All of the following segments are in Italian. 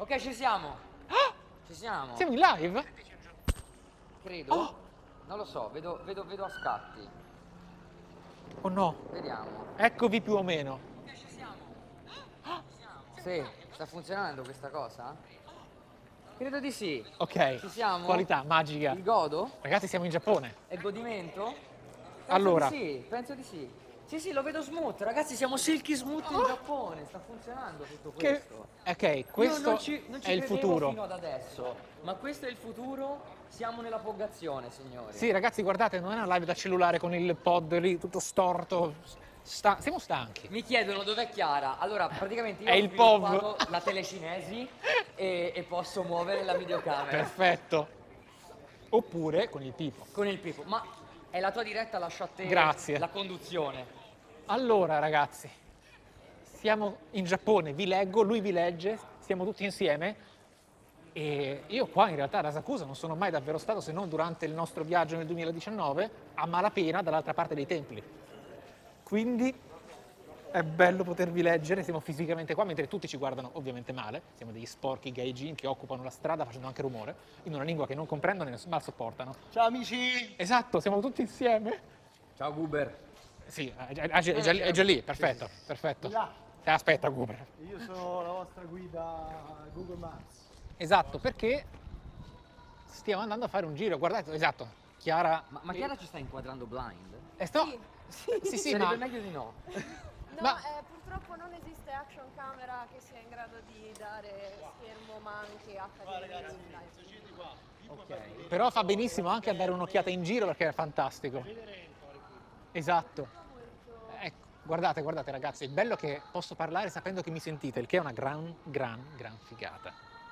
Ok, ci siamo. Ci siamo. Siamo in live? Credo. Oh. Non lo so, vedo a scatti. Oh no, Vediamo. eccovi più o meno. Ok, ci siamo. Sì, sta funzionando questa cosa? Credo di sì. Ok, Ci siamo? qualità magica. Il godo? Ragazzi, siamo in Giappone. È godimento? Penso Allora. di sì, penso di sì. Sì, lo vedo smooth, ragazzi, siamo silky smooth in Giappone, sta funzionando tutto questo. Ok, Io questo non ci è il credevo futuro. fino ad adesso, ma questo è il futuro, siamo nella purgazione, signori. Sì, ragazzi, guardate, non è una live da cellulare con il pod lì tutto storto. Siamo stanchi. Mi chiedono dov'è Chiara, allora praticamente io È ho il POV. sviluppato la telecinesi e posso muovere la videocamera. Perfetto. Oppure con il pipo. Con il pipo, ma è la tua diretta, lascio a te Grazie. la conduzione. Allora, ragazzi, siamo in Giappone, vi leggo, lui vi legge, siamo tutti insieme. E io qua in realtà ad Asakusa non sono mai davvero stato, se non durante il nostro viaggio nel 2019, a malapena dall'altra parte dei templi. Quindi è bello potervi leggere, siamo fisicamente qua, mentre tutti ci guardano ovviamente male, siamo degli sporchi gaijin che occupano la strada facendo anche rumore, in una lingua che non comprendono e mal sopportano. Ciao amici! Esatto, siamo tutti insieme. Ciao Guber. Sì, è già lì, perfetto, perfetto. Là. Aspetta, Guber. Io sono la vostra guida Google Maps. Esatto, perché stiamo andando a fare un giro, guardate, esatto, Chiara... Ma Chiara ci sta inquadrando blind? Sì, Sarebbe ma... meglio di no. No, Ma- purtroppo non esiste action camera che sia in grado di dare schermo ma anche HDMI. Ok. Però fa benissimo anche a dare un'occhiata in giro perché è fantastico. Esatto. Ecco, guardate ragazzi, il bello è che posso parlare sapendo che mi sentite, il che è una gran figata.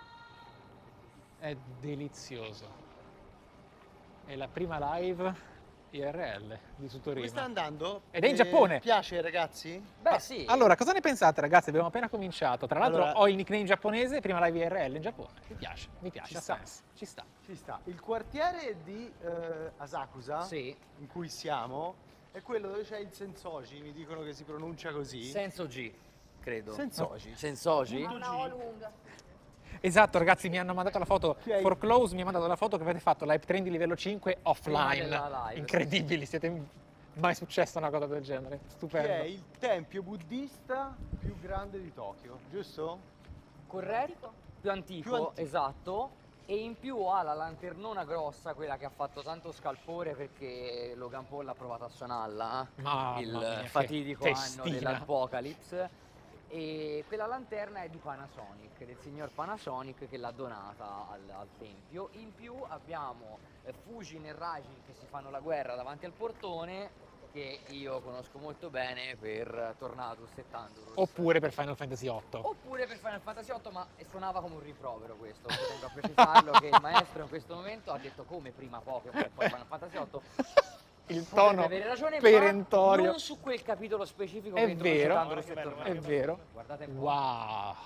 È delizioso. È la prima live IRL di Come Tutorino. sta andando? Ed è in Giappone. Piace ragazzi? Beh sì. Allora, cosa ne pensate ragazzi? Abbiamo appena cominciato. Tra l'altro Allora- ho il nickname giapponese, prima live IRL in Giappone. Mi piace, Ci ha sta. senso. Ci sta. Ci sta. Il quartiere di Asakusa, Sì. in cui siamo, è quello dove c'è il Sensoji, mi dicono che si pronuncia così. Senso G, credo. Sensoji. Sensoji? Ha una O lunga. Esatto ragazzi, mi hanno mandato la foto, Ok. For Close mi ha mandato la foto che avete fatto live trend di livello 5 Prima offline. della live. Incredibili, siete mai successa una cosa del genere. Che è Stupendo. il tempio buddista più grande di Tokyo, giusto? Corretto? Più antico, Più antico. esatto. E in più ha la lanternona grossa, quella che ha fatto tanto scalpore perché Logan Paul ha provato a suonarla, Mamma il mia, che fatidico anno testina. dell'Apocalypse. E quella lanterna è di Panasonic, del signor Panasonic che l'ha donata al tempio. In più abbiamo Fujin e Raijin che si fanno la guerra davanti al portone, che io conosco molto bene per Tornado 70. Oppure per Final Fantasy 8. Oppure per Final Fantasy 8, ma suonava come un rimprovero questo, ci tengo a precisarlo che il maestro in questo momento ha detto come prima Pokémon e poi Final Fantasy 8. Il Potrebbe tono avere ragione, perentorio. ma non su quel capitolo specifico È che vero, Tornado si è tornato. è vero. Guardate un po'. Wow.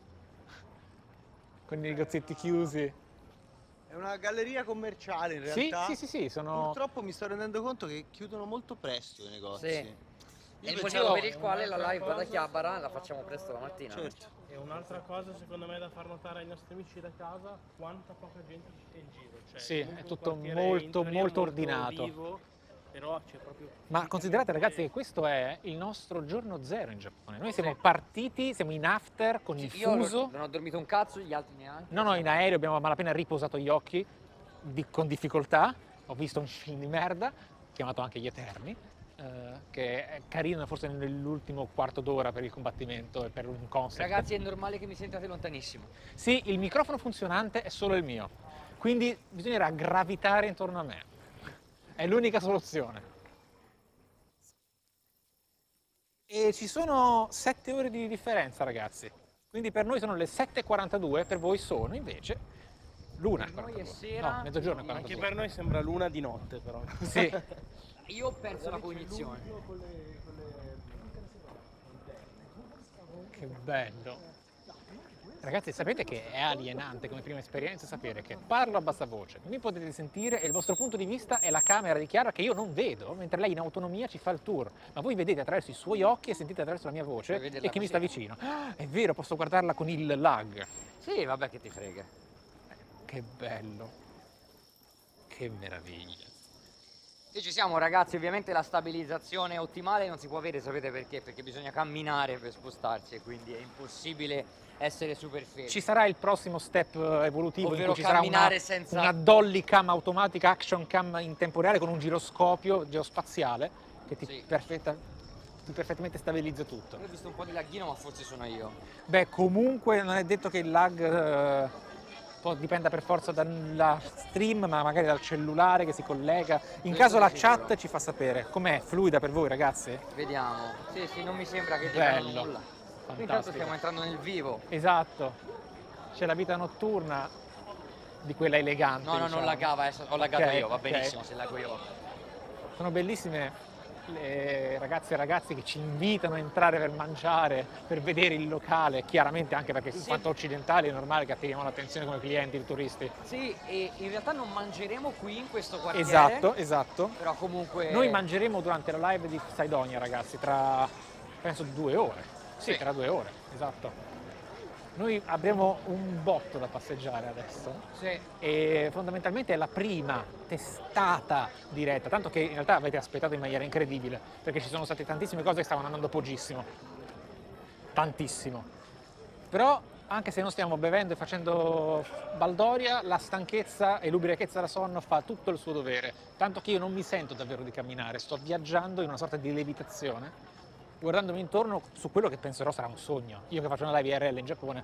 Con i negozietti chiusi. È una galleria commerciale in Sì, realtà. sì, sono... Purtroppo mi sto rendendo conto che chiudono molto presto i negozi. Sì. Io È il pensavo- motivo per il quale la live da Chiabara la facciamo presto la mattina. Certo. E un'altra cosa secondo me da far notare ai nostri amici da casa, quanta poca gente c'è in giro. Cioè, Sì, comunque è un tutto quartiere molto, in teoria molto ordinato. vivo, però c'è proprio... Ma considerate ragazzi che questo è il nostro giorno zero in Giappone. Noi siamo partiti, siamo in after con il Io fuso. non ho dormito un cazzo, gli altri neanche. No, in aereo abbiamo a malapena riposato gli occhi con difficoltà. Ho visto un film di merda, chiamato anche Gli Eterni, che è carino forse nell'ultimo quarto d'ora per il combattimento e per un concept. Ragazzi, è normale che mi sentiate lontanissimo. Sì, il microfono funzionante è solo il mio, quindi bisognerà gravitare intorno a me. È l'unica soluzione. E ci sono 7 ore di differenza, ragazzi. Quindi per noi sono le 7:42, per voi sono invece l'una. Per noi è 42. sera. No, mezzogiorno e Anche 42. per noi sembra l'una di notte però. Sì. Io ho perso la cognizione. Che bello. Ragazzi, sapete che è alienante come prima esperienza sapere che parlo a bassa voce, mi potete sentire e il vostro punto di vista è la camera di Chiara che io non vedo, mentre lei in autonomia ci fa il tour, ma voi vedete attraverso i suoi occhi e sentite attraverso la mia voce Puoi vederla e chi mi così. sta vicino. Ah, è vero, posso guardarla con il lag. Sì, vabbè che ti frega. Che bello, che meraviglia. Sì, ci siamo ragazzi, ovviamente la stabilizzazione ottimale non si può avere, sapete perché? Perché bisogna camminare per spostarsi e quindi è impossibile essere super fermi. Ci sarà il prossimo step evolutivo in Ovvero cui ci sarà camminare senza- una dolly cam automatica, action cam in tempo reale con un giroscopio geospaziale che ti, Sì. ti perfettamente stabilizza tutto. Io ho visto un po' di laghino, ma forse sono io. Beh, comunque non è detto che il lag dipenda per forza dalla stream, ma magari dal cellulare che si collega. In Questo caso la di sicuro. chat ci fa sapere. Com'è? Fluida per voi, ragazzi? Vediamo. Sì, non mi sembra che dicano Bello. nulla. Intanto Fantastico. stiamo entrando nel vivo. Esatto. C'è la vita notturna di quella elegante. No, non diciamo. lagava, ho lagato Ok, io, va ok. benissimo se lago io. Sono bellissime le ragazze e ragazzi che ci invitano a entrare per mangiare, per vedere il locale, chiaramente anche perché in Sì. quanto occidentali è normale che attiriamo l'attenzione come clienti, i turisti. Sì, e in realtà non mangeremo qui in questo quartiere. Esatto, esatto. Però comunque... Noi mangeremo durante la live di Saidonia, ragazzi, tra penso 2 ore. Sì, Sì. tra 2 ore, esatto. Noi avremo un botto da passeggiare adesso Sì. e fondamentalmente è la prima testata diretta, tanto che in realtà avete aspettato in maniera incredibile, perché ci sono state tantissime cose che stavano andando pogissimo, tantissimo. Però anche se non stiamo bevendo e facendo baldoria, la stanchezza e l'ubriachezza da sonno fa tutto il suo dovere, tanto che io non mi sento davvero di camminare, sto viaggiando in una sorta di levitazione, guardandomi intorno su quello che penserò sarà un sogno. Io che faccio una live IRL in Giappone,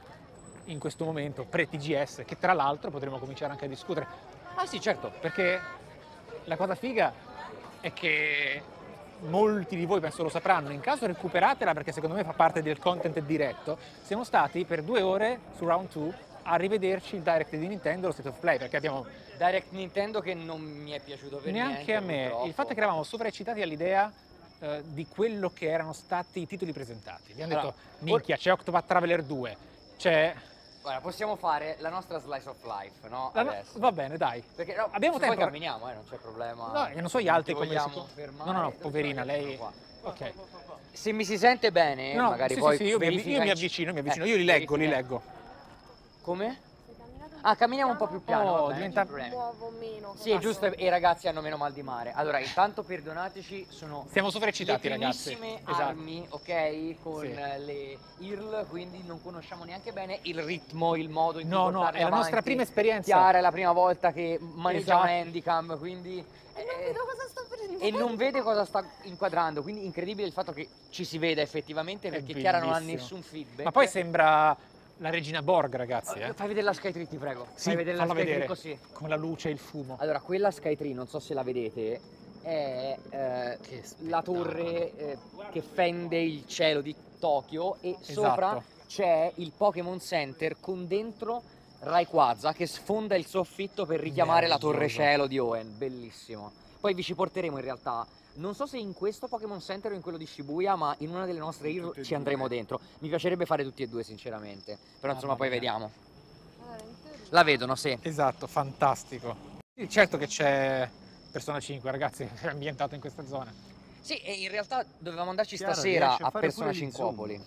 in questo momento, pre-TGS, che tra l'altro potremo cominciare anche a discutere. Ah sì, certo. Perché la cosa figa è che molti di voi penso lo sapranno, in caso recuperatela perché secondo me fa parte del content diretto, siamo stati per 2 ore su Round 2 a rivederci il direct di Nintendo, lo State of Play, perché abbiamo Direct Nintendo che non mi è piaciuto per neanche niente, a me, purtroppo. il fatto è che eravamo sovraeccitati all'idea di quello che erano stati i titoli presentati. Abbiamo Allora, detto, minchia, c'è Octopath Traveler 2, c'è... Guarda, possiamo fare la nostra slice of life, no? la no- Adesso. va bene, dai. Perché no, Abbiamo se tempo. poi camminiamo, non c'è problema. No, io non so gli altri Ti come vogliamo si... fermare? No, Dove poverina, sono? lei... Ecco qua. Ok. Se mi si sente bene, No, magari sì, poi sì, io mi verifica in- avvicino, io li leggo, li verifica- leggo. Come? Ah, camminiamo un po' più piano, Oh, vabbè, diventa- non c'è problema. Muovo meno. Sì, è giusto, e i ragazzi hanno meno mal di mare. Allora, intanto perdonateci, sono Siamo sovraeccitati, le ragazzi. primissime Esatto. armi, ok? Con Sì. le IRL, quindi non conosciamo neanche bene il ritmo, il modo in cui No, no, portarle è la nostra avanti. prima esperienza. Chiara è la prima volta che maneggia Esatto. un handicam, quindi... Non vedo cosa sto prendendo. e non vede cosa sta inquadrando, quindi incredibile il fatto che ci si veda effettivamente È perché Chiara non ha bellissimo. nessun feedback. Ma poi sembra la regina Borg, ragazzi. Fai vedere la Skytree, ti prego. Sì, Fai vedere la falla Skytree vedere. così. Come la luce e il fumo. Allora, quella Skytree, non so se la vedete, è Che la torre che fende il cielo di Tokyo e sopra Esatto. c'è il Pokémon Center con dentro Rayquaza che sfonda il soffitto per richiamare la torre Meraviglioso. cielo di Owen, bellissimo. Poi vi ci porteremo in realtà, non so se in questo Pokémon Center o in quello di Shibuya, ma in una delle nostre IR ci andremo dentro. Mi piacerebbe fare tutti e due sinceramente, però insomma poi mia. vediamo. In teoria. La vedono, sì. Esatto, fantastico. Sì, certo che c'è Persona 5, ragazzi, è ambientato in questa zona. Sì, e in realtà dovevamo andarci Chiaro, stasera riesci a a fare Persona pure gli 5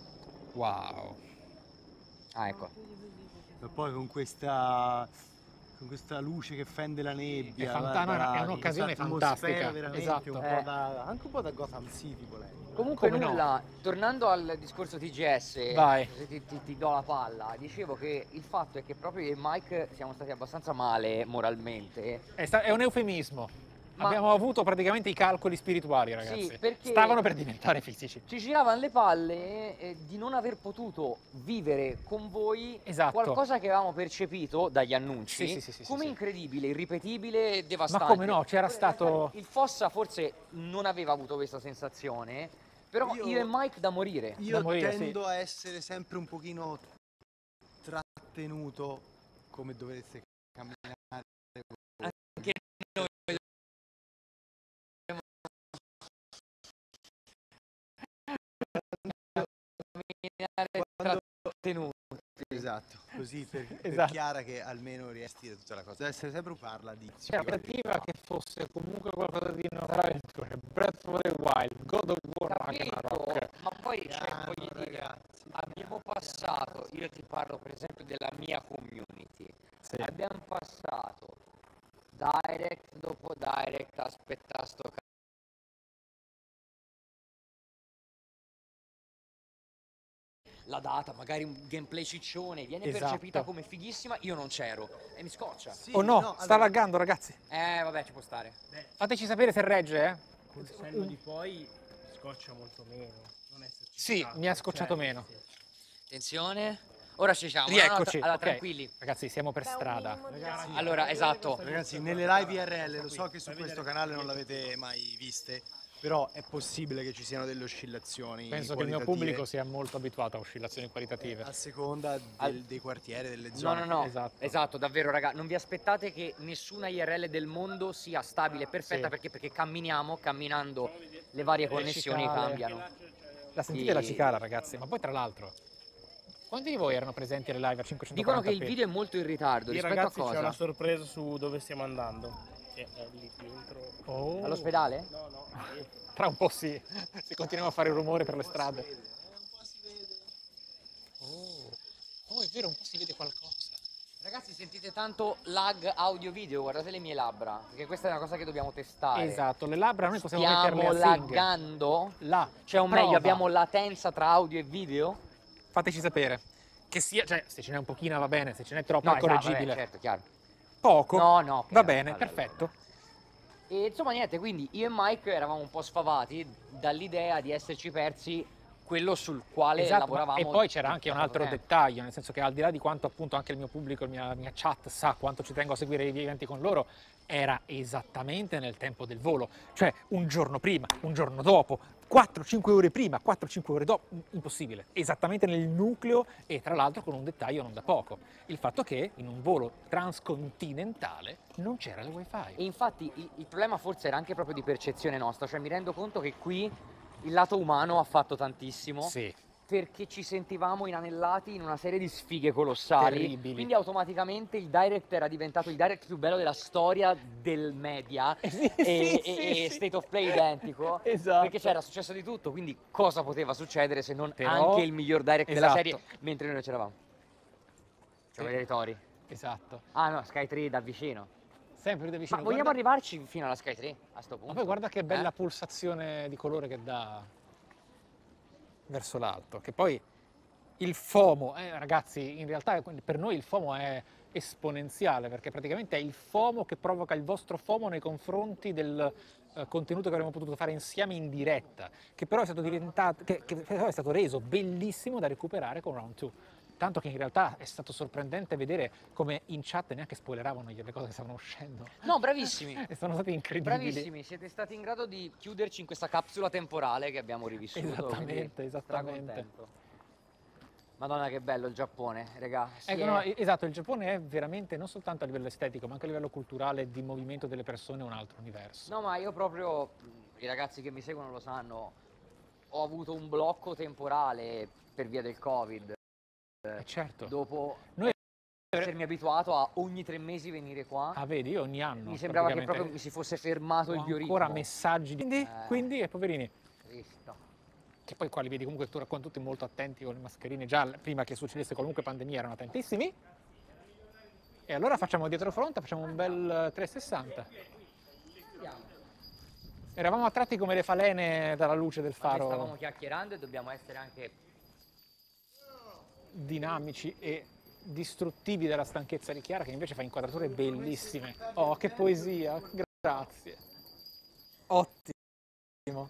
Wow. Ah, ecco. E poi con questa luce che fende la nebbia, È fanta- no, guarda, è un'occasione questa atmosfera fantastica, veramente esatto. anche un po' da Gotham City volendo. Comunque Come no? nulla, tornando al discorso TGS, Vai. così ti do la palla, dicevo che il fatto è che proprio io e Mike siamo stati abbastanza male moralmente. È un eufemismo. Ma- Abbiamo avuto praticamente i calcoli spirituali, ragazzi. Sì, perché- Stavano per diventare fisici. Ci giravano le palle di non aver potuto vivere con voi Esatto. qualcosa che avevamo percepito dagli annunci Sì, come sì. incredibile, irripetibile e Ma devastante. come no, c'era stato... Il Fossa forse non aveva avuto questa sensazione, però io e Mike da morire. Io Da morire, tendo a essere sempre un pochino trattenuto come dovreste camminare. Anche noi camminare trattenuti. Esatto, così per Esatto. Chiara che almeno riesci da tutta la cosa. Deve essere sempre parla di... C'era l'aspettativa che fosse comunque qualcosa di avventure, Breath of the Wild, God of War, Capito? Ragnarok. Ma poi cioè, Piano, voglio dire, ragazzi, abbiamo passato, io ti parlo per esempio della mia community, Sì. abbiamo passato direct dopo direct, aspetta sto la data, magari un gameplay ciccione, viene Esatto. percepita come fighissima, io non c'ero e mi scoccia. Sì, Oh no, sta allora, laggando ragazzi. Vabbè, ci può stare. Fateci sapere se regge, eh. Col senno di poi scoccia molto meno. Non esserci Sì, stato, mi ha scocciato cioè, meno. sì. Attenzione. Ora ci siamo. Rieccoci. Allora, ok. tranquilli. Ragazzi, siamo per Beh, un strada. minimo di Ragazzi, calma. Allora, esatto. Ragazzi, nelle live IRL, lo so che su questo canale non l'avete mai viste, però è possibile che ci siano delle oscillazioni Penso che il mio qualitative pubblico sia molto abituato a oscillazioni qualitative. a seconda dei quartieri, delle No, zone. no, no, Esatto. esatto, davvero raga, non vi aspettate che nessuna IRL del mondo sia stabile e perfetta Sì. perché camminando le varie connessioni cicale. cambiano. La sentite Sì. la cicala, ragazzi? Ma poi tra l'altro, quanti di voi erano presenti alle live a 540p? Dicono che il video è molto in ritardo Sì, rispetto ragazzi, a c'è cosa? una sorpresa su dove stiamo andando. Che è lì dentro. Oh. All'ospedale? No, no, lì. Tra un po' sì, se continuiamo a fare rumore per le strade. Oh, è vero, un po' si vede qualcosa. Ragazzi, sentite tanto lag audio-video, guardate le mie labbra, perché questa è una cosa che dobbiamo testare. Esatto, le labbra noi possiamo Stiamo metterle a sync. laggando? Là. Cioè, o meglio, Prova. abbiamo latenza tra audio e video? Fateci sapere. Che sia, cioè, se ce n'è un pochino va bene, se ce n'è troppo No, è esatto, correggibile. vabbè, certo, chiaro. Poco? No, no, Va ok, bene, allora. perfetto. E insomma niente, quindi io e Mike eravamo un po' sfavati dall'idea di esserci persi quello sul quale Esatto, lavoravamo. e poi c'era anche un da altro tanto tempo. dettaglio, nel senso che al di là di quanto appunto anche il mio pubblico, la mia chat sa quanto ci tengo a seguire i eventi con loro, era esattamente nel tempo del volo, cioè un giorno prima, un giorno dopo, 4-5 ore prima, 4-5 ore dopo, impossibile, esattamente nel nucleo e tra l'altro con un dettaglio non da poco, il fatto che in un volo transcontinentale non c'era il wifi. E infatti il problema forse era anche proprio di percezione nostra, cioè mi rendo conto che qui il lato umano ha fatto tantissimo. Sì, Perché ci sentivamo inanellati in una serie di sfighe colossali. Terribili. Quindi automaticamente il direct era diventato il direct più bello della storia del media. Sì, e sì, sì. State of Play identico. Esatto. Perché c'era successo di tutto, quindi cosa poteva succedere se non Però- anche il miglior direct della esatto. serie mentre noi non c'eravamo? Facciamo vedere i tori. esatto, Ah no, Sky 3 da vicino. sempre da vicino. Ma vogliamo Guarda- arrivarci fino alla Sky 3 a sto punto? Ma poi guarda che bella Eh? pulsazione di colore che dà verso l'alto, che poi il FOMO, ragazzi, in realtà per noi il FOMO è esponenziale, perché praticamente è il FOMO che provoca il vostro FOMO nei confronti del contenuto che avremmo potuto fare insieme in diretta, che però è stato diventato, che però è stato reso bellissimo da recuperare con Round 2. Tanto che in realtà è stato sorprendente vedere come in chat neanche spoileravano le cose che stavano uscendo. No, bravissimi. E sono stati incredibili. Bravissimi, siete stati in grado di chiuderci in questa capsula temporale che abbiamo rivissuto. Esattamente, quindi esattamente. stracontento. Madonna che bello il Giappone, raga. Ecco, no, esatto, il Giappone è veramente non soltanto a livello estetico, ma anche a livello culturale, di movimento delle persone, un altro universo. No, ma io proprio, i ragazzi che mi seguono lo sanno, ho avuto un blocco temporale per via del Covid. Certo. Dopo Noi- essermi abituato a ogni 3 mesi venire qua, Ah, vedi, io ogni anno. mi sembrava che praticamente proprio mi si fosse fermato ho il bioritmo. ancora messaggi di... Quindi, poverini, Cristo. che poi qua li vedi comunque tutti molto attenti con le mascherine, già prima che succedesse qualunque pandemia erano attentissimi. E allora facciamo dietro fronte, facciamo un bel 360. Eravamo attratti come le falene dalla luce del Ma noi faro, stavamo chiacchierando e dobbiamo essere anche dinamici e distruttivi della stanchezza di Chiara, che invece fa inquadrature bellissime. Oh, che poesia, grazie. Ottimo.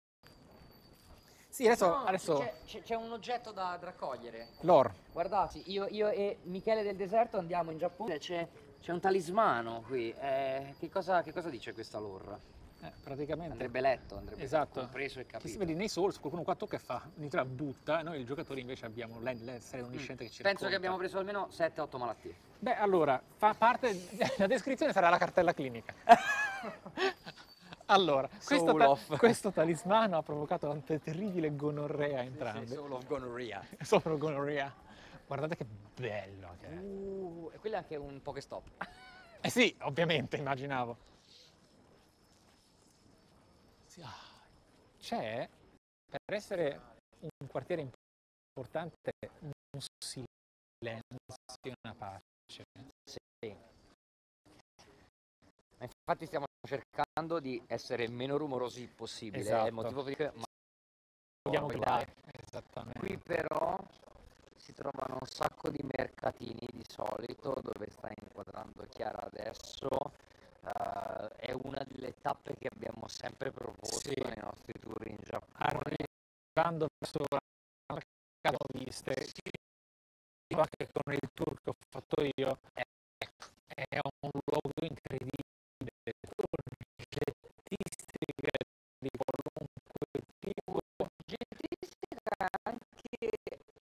Sì, No, adesso c'è un oggetto da raccogliere. l'or. Guardate, io e Michele del Deserto andiamo in Giappone, c'è un talismano qui. Che cosa dice questa lore? Praticamente. Andrebbe letto, andrebbe Esatto. compreso e Che si capito. vede nei Souls, qualcuno qua tocca e fa, addirittura butta, e noi i giocatori invece abbiamo l'essere onnisciente che ci Penso che racconta. abbiamo preso almeno 7-8 malattie. Beh, allora, fa parte, la descrizione sarà la cartella clinica. Allora, Soul of. questo talismano ha provocato una terribile gonorrea a entrambi. Soul of gonorrhea. Solo gonorrea. Guardate che bello che è. E quello è anche un Pokestop. Eh sì, ovviamente, immaginavo. Sì, c'è, per essere un quartiere importante, un silenzio e una pace. Sì. Ma infatti stiamo cercando di essere il meno rumorosi possibile, è il Esatto. motivo per cui Vogliamo regolare. gridare. Esattamente. Qui però si trovano un sacco di mercatini di solito, dove sta inquadrando Chiara adesso. È una delle tappe che abbiamo sempre proposto Sì. nei nostri tour in Giappone. Arrivando verso la casa ho viste, anche con il tour che ho fatto io, è un luogo incredibile, oggettistica di qualunque tipo, Oggettistica anche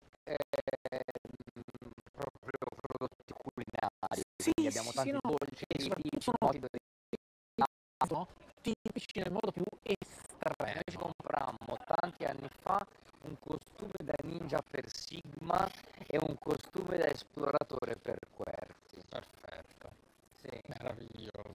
proprio prodotti culinari, quindi abbiamo tanti dolci tipici, sono tipici nel modo più estremo. Noi ci comprammo tanti anni fa un costume da ninja per Sigma e un costume da esploratore per Querti. Perfetto, Sì. meraviglioso.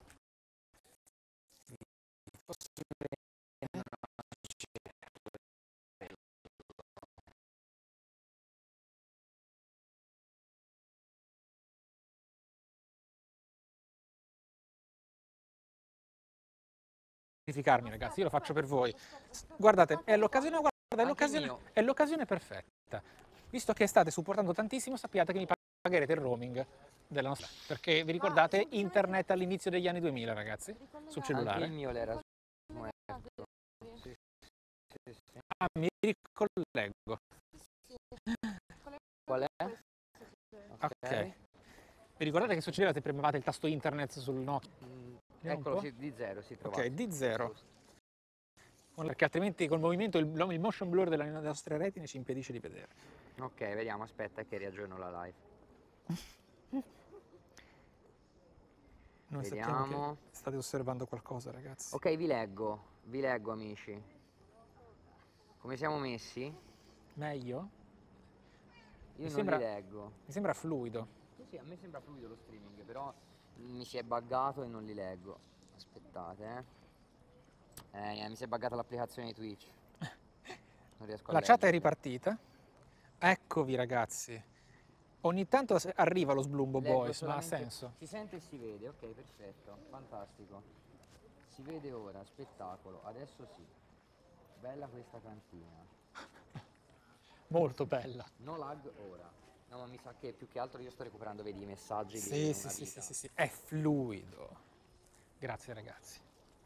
Ragazzi, io lo faccio per voi. Guardate, è l'occasione, è l'occasione perfetta. Visto che state supportando tantissimo, sappiate che mi pagherete il roaming della nostra, perché vi ricordate internet all'inizio degli anni 2000, ragazzi, sul Anche cellulare. il mio l'era smuerto. Sì, sì, sì. Ah, mi ricollego. Qual è? Ok. Vi ricordate che succedeva se premevate il tasto internet sul Nokia? Eccolo, sì, di zero si trova. Ok, di zero. Perché altrimenti col movimento il motion blur delle nostre retine ci impedisce di vedere. Ok, vediamo, aspetta che riaggiorno la live. Noi Vediamo. sappiamo che state osservando qualcosa, ragazzi. Ok, vi leggo amici. Come siamo messi? Meglio? Io non sembra- li leggo. Mi sembra fluido. Sì, a me sembra fluido lo streaming, però mi si è buggato e non li leggo. Aspettate, mi si è buggata l'applicazione di Twitch. Non riesco a La chat è leggerli. ripartita. Eccovi, ragazzi. Ogni tanto arriva lo Sblumbo Leggo Boys, ma ha solamente- senso. Si sente e si vede, ok, perfetto, fantastico. Si vede ora, spettacolo, adesso sì. Bella questa cantina. Molto bella. No lag ora. No, ma mi sa che più che altro io sto recuperando, vedi, i messaggi di Sì, una sì, sì, vita. sì, sì. È fluido. Grazie, ragazzi.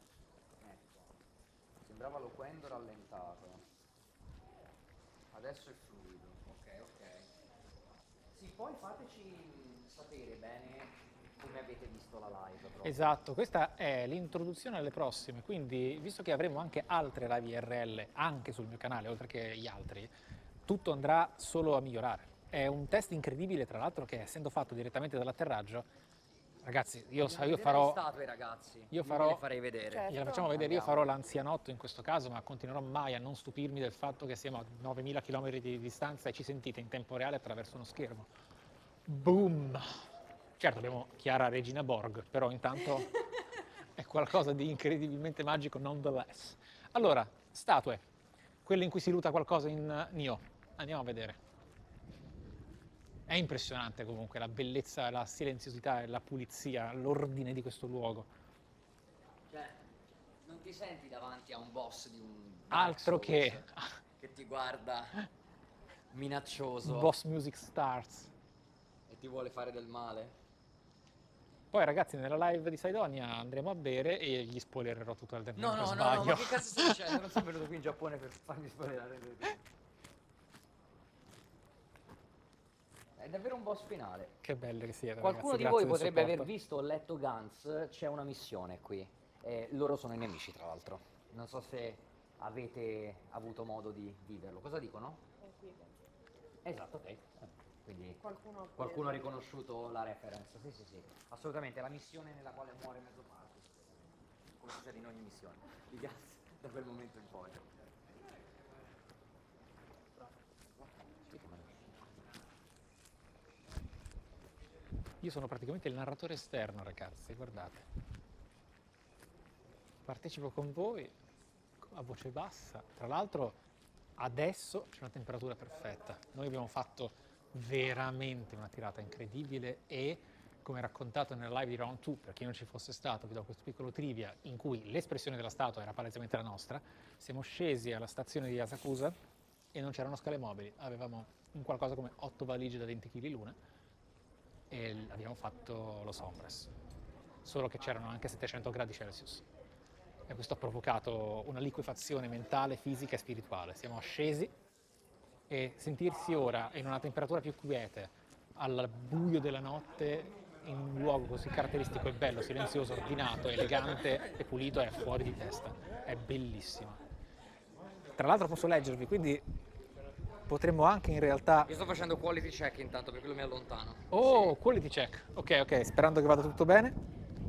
Ecco. Sembrava loquendo rallentato. Adesso è fluido. Ok, ok. Sì, poi fateci sapere bene come avete visto la live proprio. Esatto, questa è l'introduzione alle prossime, quindi visto che avremo anche altre live IRL anche sul mio canale, oltre che gli altri, tutto andrà solo a migliorare. È un test incredibile, tra l'altro, che essendo fatto direttamente dall'atterraggio, ragazzi, io farò... le statue, ragazzi. Io farò... le farei vedere. Certo. Gliela facciamo vedere, io Andiamo. farò l'anzianotto in questo caso, ma continuerò mai a non stupirmi del fatto che siamo a 9000 km di distanza e ci sentite in tempo reale attraverso uno schermo. Boom! Certo, abbiamo Chiara Regina Borg, però intanto è qualcosa di incredibilmente magico nonetheless. Allora, statue, quelle in cui si luta qualcosa in Nioh. Andiamo a vedere. È impressionante comunque la bellezza, la silenziosità e la pulizia, l'ordine di questo luogo. Cioè, non ti senti davanti a un boss di un Dark Altro Souls che ti guarda minaccioso Boss Music Starts. e ti vuole fare del male? Poi ragazzi nella live di Saidonia andremo a bere e gli spoilererò tutto al tempo No, mentre no, no, sbaglio. no, ma che cazzo stai dicendo? Non sono venuto qui in Giappone per farmi spoilerare tutto. È davvero un boss finale. Che belle che siete, Qualcuno ragazzi, di voi grazie del potrebbe aver supporto. visto o letto Guns, c'è una missione qui. Loro sono i nemici, tra l'altro. Non so se avete avuto modo di viverlo. Cosa dicono? Esatto, ok. Quindi qualcuno ha riconosciuto la reference. Sì, sì, sì. Assolutamente, è la missione nella quale muore mezzo party. Come succede in ogni missione. Di Guns da quel momento in poi. Sì, come no. Io sono praticamente il narratore esterno, ragazzi, guardate. Partecipo con voi a voce bassa. Tra l'altro adesso c'è una temperatura perfetta. Noi abbiamo fatto veramente una tirata incredibile e, come raccontato nella live di Round 2, per chi non ci fosse stato, vi do questo piccolo trivia in cui l'espressione della statua era palesemente la nostra. Siamo scesi alla stazione di Asakusa e non c'erano scale mobili. Avevamo un qualcosa come 8 valigie da 20 kg l'una e abbiamo fatto Los Hombres. Solo che c'erano anche 700 gradi Celsius. E questo ha provocato una liquefazione mentale, fisica e spirituale. Siamo ascesi e sentirsi ora in una temperatura più quiete, al buio della notte, in un luogo così caratteristico e bello, silenzioso, ordinato, elegante e pulito, è fuori di testa. È bellissimo. Tra l'altro posso leggervi, quindi potremmo anche in realtà... Io sto facendo quality check intanto, per quello mi allontano. Oh, quality check. Ok, sperando che vada tutto bene.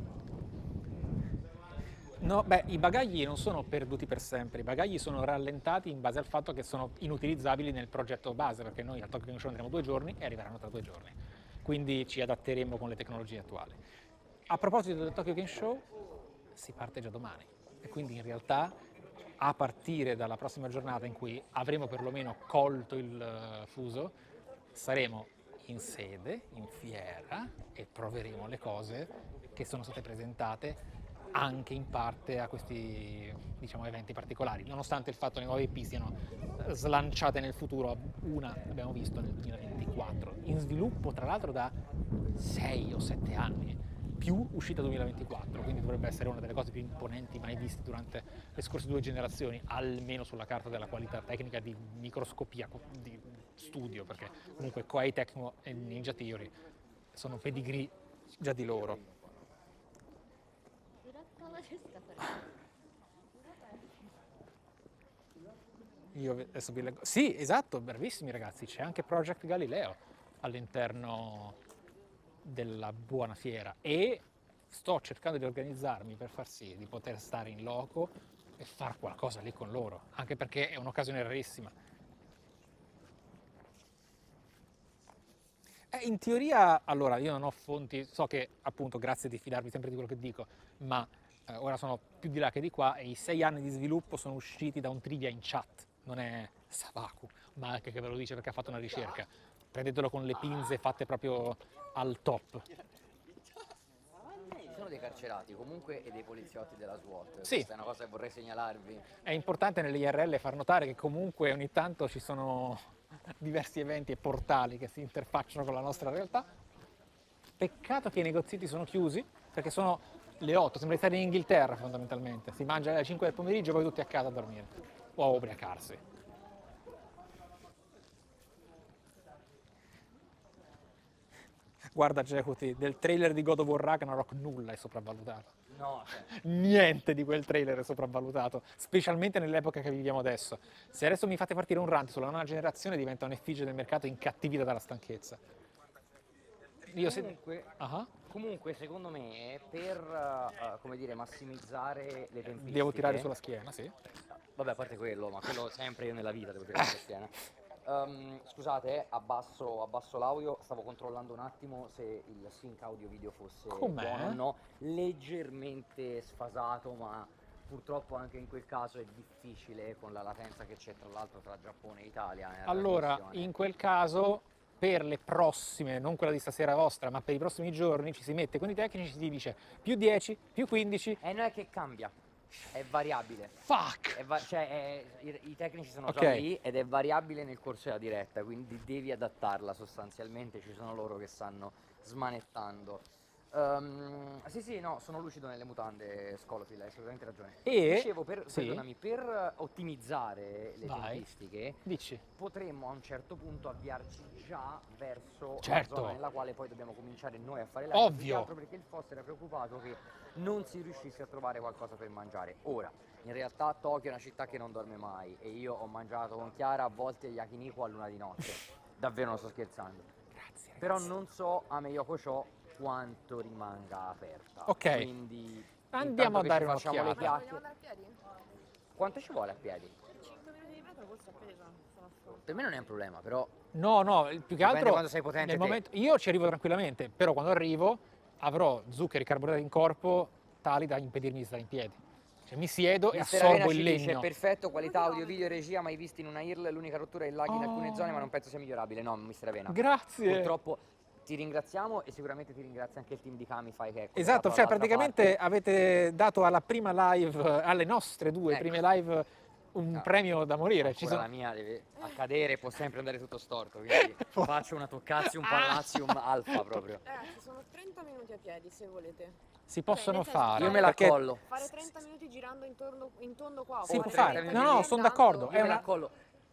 No, beh, i bagagli non sono perduti per sempre, i bagagli sono rallentati in base al fatto che sono inutilizzabili nel progetto base, perché noi al Tokyo Game Show andremo 2 giorni e arriveranno tra 2 giorni. Quindi ci adatteremo con le tecnologie attuali. A proposito del Tokyo Game Show, si parte già domani e quindi in realtà a partire dalla prossima giornata in cui avremo perlomeno colto il fuso, saremo in sede, in fiera e proveremo le cose che sono state presentate anche in parte a questi, diciamo, eventi particolari, nonostante il fatto che le nuove IP siano slanciate nel futuro. Una abbiamo visto nel 2024, in sviluppo tra l'altro da 6 o 7 anni, più uscita 2024, quindi dovrebbe essere una delle cose più imponenti mai viste durante le scorse 2 generazioni, almeno sulla carta della qualità tecnica di microscopia, di studio, perché comunque Koei Tecmo e Ninja Theory sono pedigree già di loro. Io adesso vi leggo. Sì, esatto, bravissimi ragazzi, c'è anche Project Galileo all'interno della buona fiera e sto cercando di organizzarmi per far sì di poter stare in loco e far qualcosa lì con loro, anche perché è un'occasione rarissima. In teoria, allora, io non ho fonti, so che appunto grazie di fidarvi sempre di quello che dico, ma ora sono più di là che di qua e i 6 anni di sviluppo sono usciti da un trivia in chat, non è Savaku, ma anche che ve lo dice perché ha fatto una ricerca. Prendetelo con le pinze fatte proprio al top. Ci sono dei carcerati comunque e dei poliziotti della SWAT. Sì. Questa è una cosa che vorrei segnalarvi. È importante nelle IRL far notare che comunque ogni tanto ci sono diversi eventi e portali che si interfacciano con la nostra realtà. Peccato che i negozi sono chiusi, perché sono le 8, sembra di stare in Inghilterra fondamentalmente. Si mangia alle 5 del pomeriggio e poi tutti a casa a dormire o a ubriacarsi. Guarda Gehuti, del trailer di God of War Ragnarok nulla è sopravvalutato. No, Niente di quel trailer è sopravvalutato, specialmente nell'epoca che viviamo adesso. Se adesso mi fate partire un rant sulla nuova generazione diventa un'effigie del mercato incattivita dalla stanchezza. Comunque, secondo me, per come dire, massimizzare le tempistiche... Devo tirare sulla schiena, sì. Vabbè, a parte quello, ma quello sempre io nella vita devo tirare sulla schiena. Scusate, abbasso l'audio, stavo controllando un attimo se il sync audio-video fosse buono o no. Leggermente sfasato, ma purtroppo anche in quel caso è difficile con la latenza che c'è tra l'altro tra Giappone e Italia. Allora, in quel caso, per le prossime, non quella di stasera vostra, ma per i prossimi giorni ci si mette con i tecnici e si dice più 10, più 15. E non è che cambia, è variabile. Fuck! I tecnici sono già lì ed è variabile nel corso della diretta, quindi devi adattarla sostanzialmente, ci sono loro che stanno smanettando. Sì, no, sono lucido nelle mutande, Scolofil, hai assolutamente ragione. E dicevo, perdonami, per ottimizzare le tempistiche, potremmo a un certo punto avviarci già verso la zona nella quale poi dobbiamo cominciare noi a fare live. Ovvio! Altro perché il FOS era preoccupato che non si riuscisse a trovare qualcosa per mangiare. Ora, in realtà Tokyo è una città che non dorme mai e io ho mangiato con Chiara a volte yakiniku a luna di notte. Davvero non sto scherzando. Grazie, ragazzi. Però non so a Meyoko-cho quanto rimanga aperta. Ok. Quindi andiamo a dare un'occhiata. Vogliamo andare a piedi? Quanto ci vuole a piedi? 5 minuti di metro forse appesa, sono assurdo. Per me non è un problema, però No, no, più che dipende altro quando sei potente nel te. momento, io ci arrivo tranquillamente, però quando arrivo avrò zuccheri carboidrati in corpo tali da impedirmi di stare in piedi. Cioè mi siedo e Mister Avena assorbo il ci dice legno. perfetto, qualità audio, video e regia mai visti in una IRL, l'unica rottura è il lag in alcune Oh. zone, ma non penso sia migliorabile. No, Mister Avena. Grazie. Purtroppo ti ringraziamo e sicuramente ti ringrazia anche il team di Camify che è Esatto, collegato cioè dall'altra praticamente parte. avete dato alla prima live, alle nostre due Ecco. prime live, un Ah, premio da morire. Ci Ancora sono... la mia deve accadere, può sempre andare tutto storto, quindi faccio una Toccazzium Palazium Alfa proprio. Ragazzi, sono 30 minuti a piedi se volete. Si possono nel senso, fare. Io me la perché collo. Fare 30 minuti girando in tondo qua. Si o può fare fare. 30 No, no, minuti sono andando. d'accordo. Io È me la una- collo.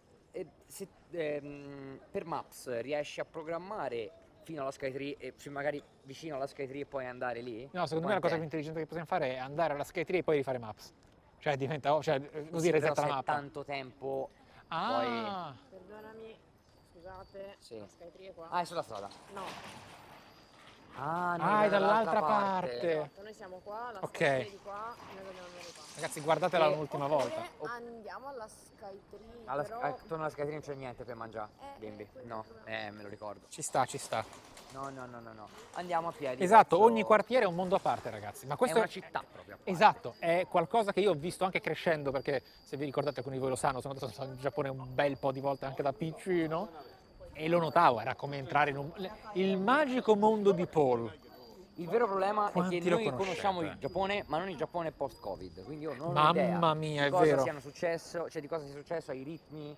Per Maps riesci a programmare fino alla Skytree e magari vicino alla Skytree e poi andare lì? No, secondo me la cosa più Quant'è? intelligente che possiamo fare è andare alla Skytree e poi rifare Maps. Cioè diventa, così Sì, però resetta se la è mappa. tanto tempo. Ah, Perdonami, scusate, Sì. la Skytree è qua. Ah, è sulla strada. No, Ah, no, Ah, è dall'altra parte. esatto, noi siamo qua, la Ok. Skytree è di qua, noi dobbiamo andare qua. ragazzi, guardatela E- un'ultima Oppure volta. andiamo alla Skytree, Alla, però... Attorno alla Skytree non c'è niente per mangiare, bimbi. quello è No, il problema. me lo ricordo. Ci sta, ci sta. No. Andiamo a piedi. Esatto, verso- ogni quartiere è un mondo a parte, ragazzi. Ma È questo una città proprio. a parte. Esatto, è qualcosa che io ho visto anche crescendo, perché se vi ricordate, alcuni di voi lo sanno, sono andato in Giappone un bel po' di volte anche da piccino e lo notavo, era come entrare in il magico mondo di Paul. Il vero problema è Quanti che lo noi conosciamo conoscete? il Giappone, ma non il Giappone post-Covid. Quindi io non ho Mamma idea mia, di è cosa vero. siano successo, cioè di cosa sia successo ai ritmi.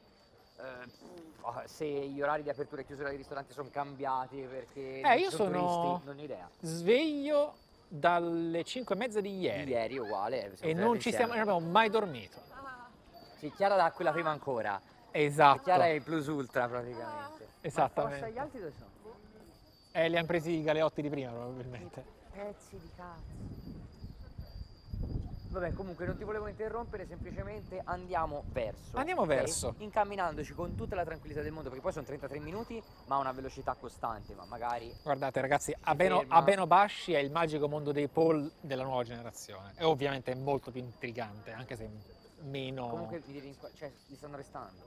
Se gli orari di apertura e chiusura dei ristoranti sono cambiati perché Io ci sono turisti, non ho idea. sveglio dalle 5:30 di ieri Ieri uguale. e non ci siamo, non abbiamo mai dormito. Sì, Chiara da quella prima ancora. Esatto, Chiara è il plus ultra praticamente. Esattamente. Ma forse gli altri dove sono? Li hanno presi i galeotti di prima probabilmente. Pezzi di cazzo. Vabbè, comunque non ti volevo interrompere, semplicemente andiamo verso. Andiamo ok? verso. Incamminandoci con tutta la tranquillità del mondo, perché poi sono 33 minuti, ma a una velocità costante, ma magari Guardate ragazzi, ferma. Abeno Bashi è il magico mondo dei Paul della nuova generazione. E ovviamente è molto più intrigante, anche se meno... comunque cioè, li stanno arrestando.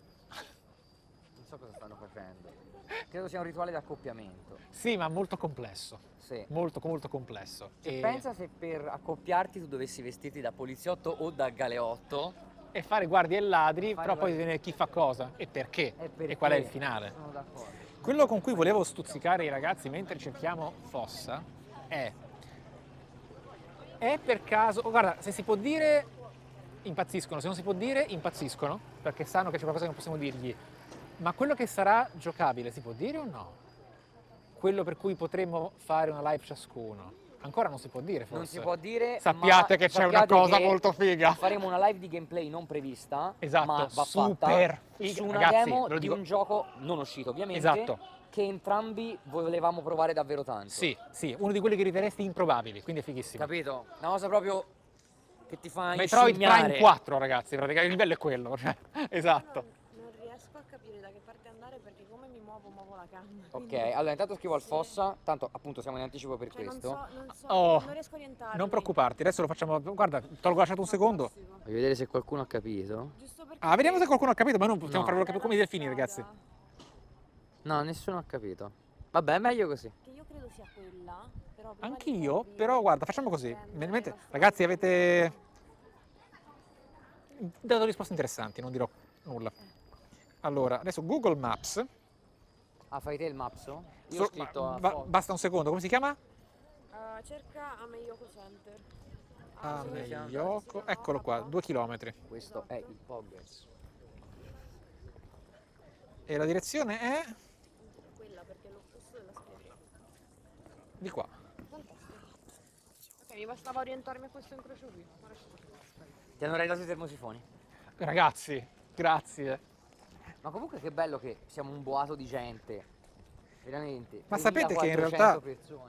Non so cosa stanno facendo. Credo sia un rituale di accoppiamento. Sì, ma molto complesso. Sì. Molto, molto complesso. Cioè, pensa se per accoppiarti tu dovessi vestirti da poliziotto o da galeotto. E fare guardie e ladri, Fare però poi guardie- viene chi fa cosa e perché. perché E qual è il finale. Sono d'accordo. Quello con cui volevo stuzzicare i ragazzi mentre cerchiamo Fossa è per caso, guarda, se si può dire impazziscono, se non si può dire impazziscono, perché sanno che c'è qualcosa che non possiamo dirgli. Ma quello che sarà giocabile si può dire o no? Quello per cui potremmo fare una live ciascuno. Ancora non si può dire forse. Non si può dire. Sappiate ma che c'è una sappiate cosa che molto figa. Faremo una live di gameplay non prevista. Esatto, ma va super fatta figa. su una Ragazzi, demo ve lo di dico- un gioco non uscito, ovviamente. Esatto. Che entrambi volevamo provare davvero tanto. Sì, uno di quelli che riterresti improbabili, quindi è fighissimo. Capito? Una cosa proprio che ti fa Metroid inscimmare. Prime 4, ragazzi, praticamente il livello è quello, cioè, esatto. Non riesco a capire da che parte andare perché come mi muovo la canna. Ok, quindi- allora intanto scrivo al Fossa, tanto appunto siamo in anticipo per Cioè, questo. non so, Oh, non riesco a orientarmi. Non preoccuparti, adesso lo facciamo. Guarda, ti ho lasciato un secondo. Voglio vedere se qualcuno ha capito. Giusto perché... Vediamo se qualcuno ha capito, ma non possiamo No. farlo capire come i delfini, ragazzi. No, nessuno ha capito. Vabbè, è meglio così. Che io credo sia quella, però prima di Anch'io, capire, però guarda, facciamo così. prendere Mentre- la strada. Ragazzi, avete dato risposte interessanti, non dirò nulla. Allora, adesso Google Maps. Ah, fai te il mapso? Io ho scritto a Fossa. Basta un secondo, come si chiama? Cerca Ameyoko Center. Ameyoko, eccolo qua, 2 chilometri. Questo è il Poggers. E la direzione è Quella perché è l'opposto della spiaggia. di qua. Fantastico. Ok, mi bastava orientarmi a questo incrocio qui. Ora ci sto. Ti hanno realizzato i termosifoni. Ragazzi, grazie. Ma comunque che bello che siamo un boato di gente. Veramente. Ma sapete che in 3.400 realtà- persone.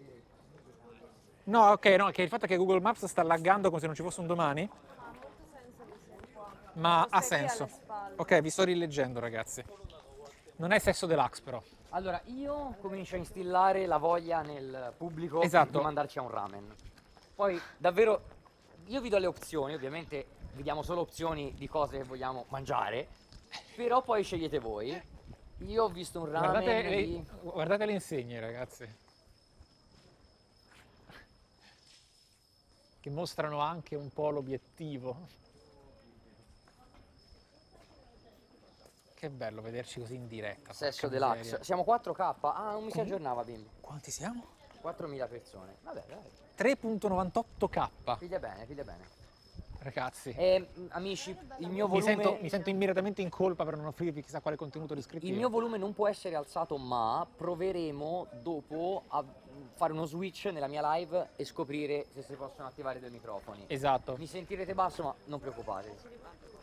No, ok, no, che il fatto che Google Maps sta laggando come se non ci fosse un domani, Ha molto senso che sia qua. ma ha Stai qui senso. alle spalle. Ok, vi sto rileggendo, ragazzi. Non è sesso deluxe, però. Allora, io comincio a instillare la voglia nel pubblico Esatto. di mandarci a un ramen. Poi, davvero, io vi do le opzioni, ovviamente vi diamo solo opzioni di cose che vogliamo mangiare, però poi scegliete voi. Io ho visto un ramen Guardate le insegne, ragazzi, che mostrano anche un po' l'obiettivo. Che bello vederci così in diretta. Sesso porca Deluxe. miseria. Siamo 4K. Ah, non mi si aggiornava, bimbi. Quanti siamo? 4.000 persone. Vabbè, dai. 3.98k, Figlia bene, figlia bene. ragazzi. Amici, il mio Mi volume... sento immediatamente in colpa per non offrirvi chissà quale contenuto descrittivo. Il mio volume non può essere alzato, ma proveremo dopo a fare uno switch nella mia live e scoprire se si possono attivare due microfoni. Esatto. Mi sentirete basso, ma non preoccupatevi.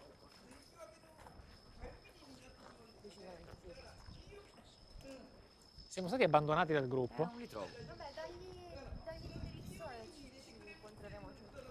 Siamo stati abbandonati dal gruppo. Non li trovo. Vabbè, dagli l'indirizzo e ci incontreremo.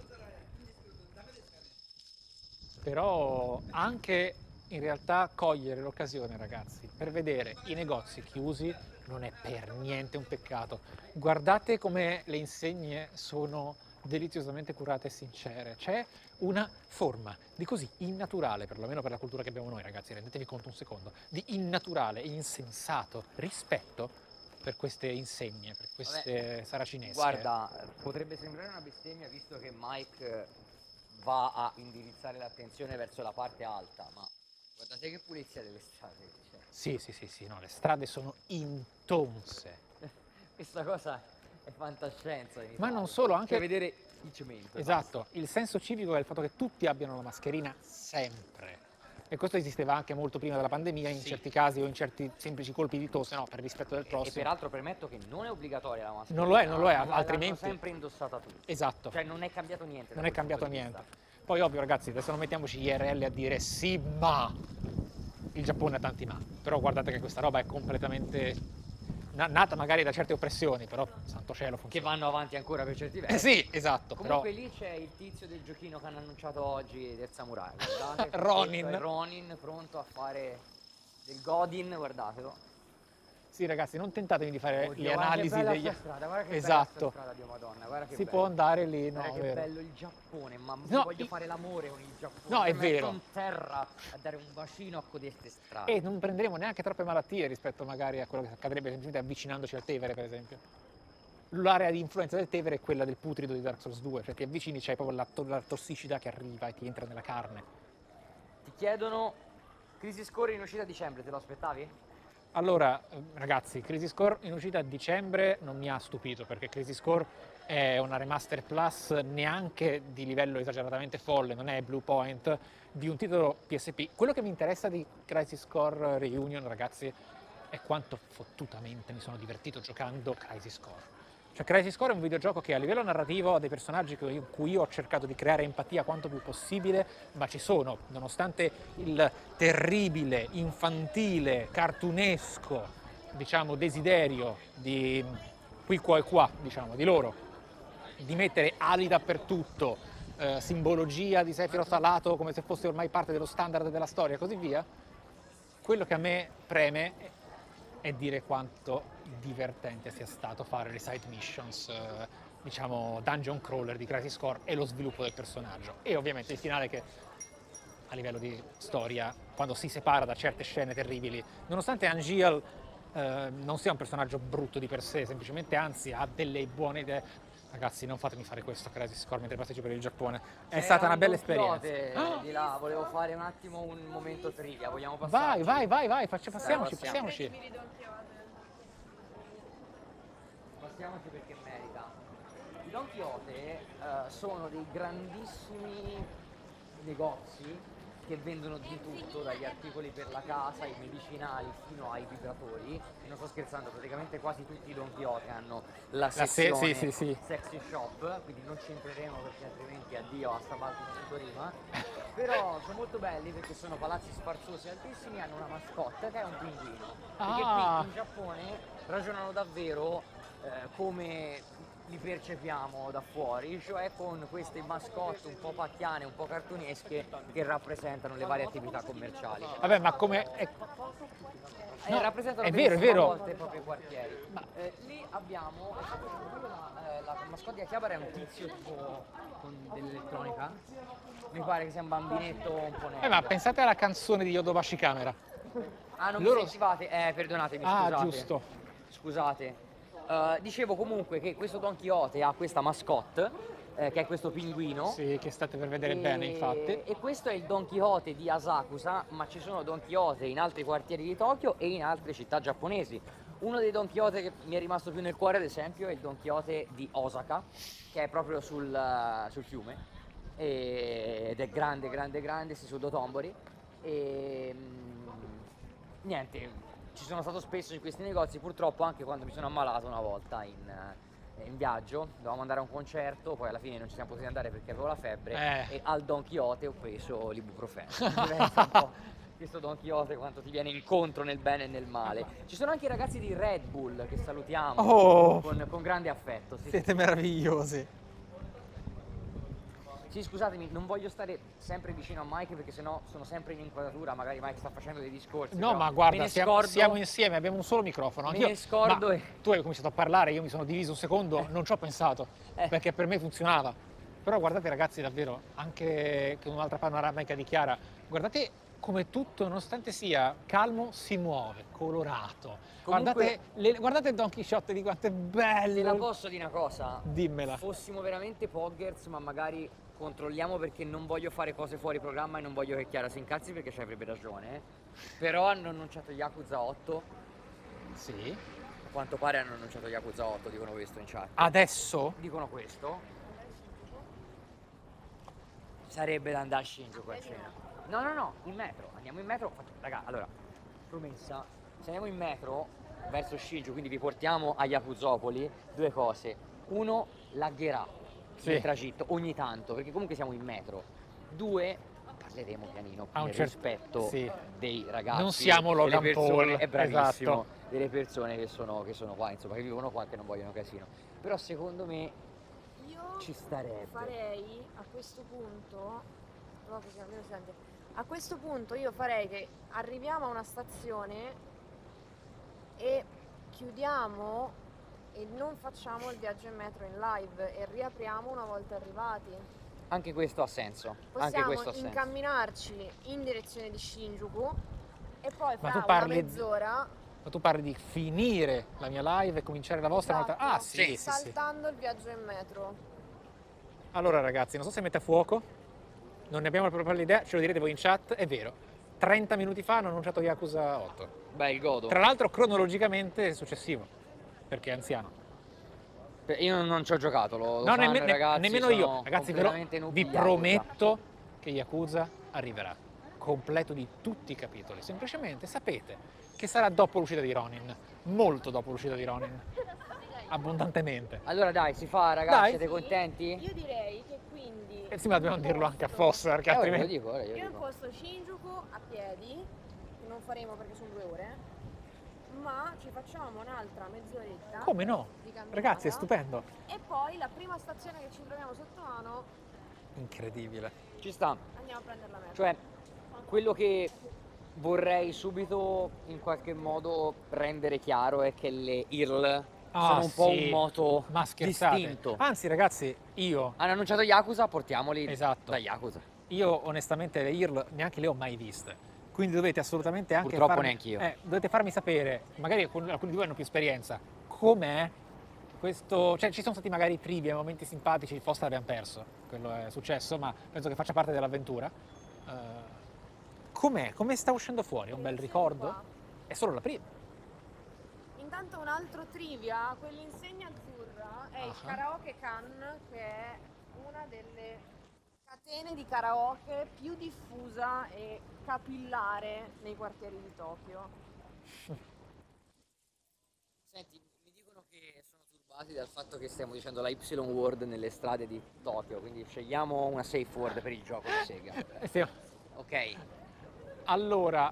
Però anche in realtà cogliere l'occasione, ragazzi, per vedere i negozi chiusi non è per niente un peccato. Guardate come le insegne sono deliziosamente curate e sincere. C'è una forma di così innaturale, perlomeno per la cultura che abbiamo noi, ragazzi, rendetevi conto un secondo, di innaturale e insensato rispetto per queste insegne, per queste saracinesche. Guarda, potrebbe sembrare una bestemmia visto che Mike va a indirizzare l'attenzione verso la parte alta, ma guardate che pulizia delle strade che c'è. Sì, no, le strade sono intonse. Questa cosa è fantascienza. in Ma Italia. non solo, anche... Cioè vedere il cemento. e Esatto, il senso civico è il fatto che tutti abbiano la mascherina sempre. E questo esisteva anche molto prima della pandemia, in Sì. certi casi o in certi semplici colpi di tosse, no, per rispetto del basta. E prossimo. peraltro premetto che non è obbligatoria la mascherina. Non lo è, l'hanno altrimenti... sempre indossata tutti. Esatto, Cioè non è cambiato niente. da non è quel punto cambiato di niente. vista. Poi ovvio ragazzi, adesso non mettiamoci IRL a dire sì, ma... Il Giappone ha tanti ma. Però guardate che questa roba è completamente... nata magari da certe oppressioni, però santo cielo Che funziona. vanno avanti ancora per certi versi. Sì, esatto, Comunque però... lì c'è il tizio del giochino che hanno annunciato oggi del samurai, guardate. Ronin. Questo è Ronin pronto a fare del Godin, guardatelo. Sì ragazzi, non tentatevi di fare Oddio, le guarda che analisi bella degli... sta strada, guarda che Esatto. bella sta strada, Dio Madonna, guarda che Si bello. può andare lì, no, Guarda che vero. bello il Giappone, ma No, voglio i- fare l'amore con il Giappone. No, è Mi metto vero. in terra a dare un bacino a queste strade. E non prenderemo neanche troppe malattie rispetto magari a quello che accadrebbe semplicemente avvicinandoci al Tevere, per esempio. L'area di influenza del Tevere è quella del putrido di Dark Souls 2, cioè ti avvicini, c'è proprio la tossicità che arriva e ti entra nella carne. Ti chiedono, Crisis Core in uscita a dicembre, te lo aspettavi? Allora, ragazzi, Crisis Core in uscita a dicembre non mi ha stupito, perché Crisis Core è una remaster plus neanche di livello esageratamente folle, non è Blue Point, di un titolo PSP. Quello che mi interessa di Crisis Core Reunion, ragazzi, è quanto fottutamente mi sono divertito giocando Crisis Core. Cioè Crisis Core è un videogioco che a livello narrativo ha dei personaggi con cui io ho cercato di creare empatia quanto più possibile, ma ci sono, nonostante il terribile, infantile, cartunesco, diciamo, desiderio di qui qua e qua, diciamo, di loro, di mettere ali dappertutto, simbologia di Sephiroth alato come se fosse ormai parte dello standard della storia e così via, quello che a me preme è dire quanto divertente sia stato fare le side missions, diciamo dungeon crawler di Crisis Core e lo sviluppo del personaggio. E ovviamente il finale che a livello di storia, quando si separa da certe scene terribili, nonostante Angeal non sia un personaggio brutto di per sé, semplicemente anzi ha delle buone idee. Ragazzi, non fatemi fare questo Crisis Core mentre passeggio per il Giappone. È stata una bella esperienza. Di là, volevo fare un attimo un momento trivia, vogliamo passare? Vai, passiamoci. Prendimi Don Quixote. Passiamoci perché merita. I Don Quixote sono dei grandissimi negozi che vendono di tutto, dagli articoli per la casa, ai medicinali fino ai vibratori. E non sto scherzando, praticamente quasi tutti i Don Quixote hanno la sezione sì. sexy shop, quindi non ci entreremo perché altrimenti addio a Stabalti Rima. Però sono molto belli perché sono palazzi sfarzosi altissimi, hanno una mascotte che è un pinguino. Perché Ah. qui in Giappone ragionano davvero come li percepiamo da fuori, cioè con queste mascotte un po' pacchiane, un po' cartunesche che rappresentano le varie attività commerciali. Vabbè, ma come... No, rappresentano è vero, è bellissima vero. volte i propri quartieri. Lì abbiamo la mascotte di Akihabara è un tizio tipo con dell'elettronica. Mi pare che sia un bambinetto un po' nerd. Ma pensate alla canzone di Yodobashi Camera. Ah, non loro- mi sentivate? Perdonatemi, Ah, scusate. giusto. Scusate. Dicevo comunque che questo Don Quixote ha questa mascotte, che è questo pinguino. Sì, che state per vedere bene, infatti. E questo è il Don Quixote di Asakusa, ma ci sono Don Quixote in altri quartieri di Tokyo e in altre città giapponesi. Uno dei Don Quixote che mi è rimasto più nel cuore, ad esempio, è il Don Quixote di Osaka, che è proprio sul fiume, ed è grande, grande, grande, si su Dotonbori. Niente, ci sono stato spesso in questi negozi, purtroppo anche quando mi sono ammalato una volta in viaggio, dovevamo andare a un concerto, poi alla fine non ci siamo potuti andare perché avevo la febbre e al Don Quixote ho preso l'ibuprofeno. Pensa un po' questo Don Quixote quanto ti viene incontro nel bene e nel male. Ci sono anche i ragazzi di Red Bull che salutiamo con grande affetto. Sì, Siete meravigliosi. sì, scusatemi, non voglio stare sempre vicino a Mike perché sennò sono sempre in inquadratura, magari Mike sta facendo dei discorsi. No, però ma me guarda, ne siamo, scordo. siamo insieme, abbiamo un solo microfono. Me Anch'io- ne scordo ma e- tu hai cominciato a parlare, io mi sono diviso un secondo, non ci ho pensato, perché per me funzionava. Però guardate ragazzi, davvero, anche con un'altra panoramica di Chiara, guardate come tutto, nonostante sia calmo, si muove, colorato. Comunque- Guardate Don Quixote di quanto è bello. Te la posso dire una cosa? Dimmela. Fossimo veramente poggers, ma magari controlliamo perché non voglio fare cose fuori programma e non voglio che Chiara si incazzi perché ci avrebbe ragione. Però hanno annunciato Yakuza 8. Sì. A quanto pare hanno annunciato Yakuza 8, dicono questo in chat. Adesso? Dicono questo. Sarebbe da andare a Shinjuku a cena. No, in metro. Andiamo in metro. Raga, allora, promessa. Se andiamo in metro verso Shinjuku, quindi vi portiamo a Yakuzopoli, due cose. Uno, lagherà il tragitto ogni tanto, perché comunque siamo in metro. Due, parleremo pianino A un nel certo- rispetto sì. dei ragazzi. Non siamo delle Logan persone, Paul, è bravissimo, esatto. delle persone che sono qua, insomma, che vivono qua e che non vogliono casino. Però secondo me Io ci starebbe. farei a questo punto, no, così almeno si sente. A questo punto io farei che arriviamo a una stazione e chiudiamo e non facciamo il viaggio in metro in live e riapriamo una volta arrivati. Anche questo ha senso. Anche Possiamo questo ha senso. incamminarci in direzione di Shinjuku e poi Ma fra tu parli- una mezz'ora Ma tu parli di finire la mia live e cominciare la vostra esatto, un'altra... Ah, sì. saltando il viaggio in metro. Allora ragazzi, non so se mette a fuoco, non ne abbiamo proprio l'idea, ce lo direte voi in chat, è vero. 30 minuti fa hanno annunciato Yakuza 8. Beh, il godo. Tra l'altro cronologicamente è successivo, perché è anziano. Io non ci ho giocato, lo No, sanno i ragazzi, nemmeno sono io. Ragazzi, però completamente noob vi di Yakuza. prometto che Yakuza arriverà, completo di tutti i capitoli. Semplicemente sapete che sarà dopo l'uscita di Ronin, molto dopo l'uscita di Ronin, abbondantemente. Allora dai, si fa ragazzi, Dai. siete contenti? Io direi che quindi Sì, ma dobbiamo dirlo anche a Foss, perché Ora glielo altrimenti... dico, ora glielo io dico. imposto Shinjuku a piedi, che non faremo perché sono 2 ore, ma ci facciamo un'altra mezz'oretta Come no? di camminata. Ragazzi, è stupendo. E poi la prima stazione che ci troviamo sotto mano Incredibile. Ci sta. andiamo a prendere la metro. Cioè, quello che vorrei subito in qualche modo rendere chiaro è che le IRL sono un po' sì. un moto Ma scherzate. distinto. Anzi, ragazzi, io Hanno annunciato Yakuza, portiamoli Esatto. da Yakuza. onestamente le IRL neanche le ho mai viste. Quindi dovete assolutamente anche Purtroppo farmi, neanch'io. dovete farmi sapere, magari alcuni di voi hanno più esperienza, com'è questo, cioè ci sono stati magari trivia, momenti simpatici, Foster abbiamo perso, quello è successo, ma penso che faccia parte dell'avventura. Com'è? Come sta uscendo fuori? È un bel ricordo? Qua. È solo la prima. Intanto un altro trivia, quell'insegna azzurra è il Ah. Karaoke Can, che è una delle catene di karaoke più diffusa e capillare nei quartieri di Tokyo. Senti, mi dicono che sono turbati dal fatto che stiamo dicendo la Y word nelle strade di Tokyo, quindi scegliamo una safe word per il gioco di Sega. Sì. Ok. Allora,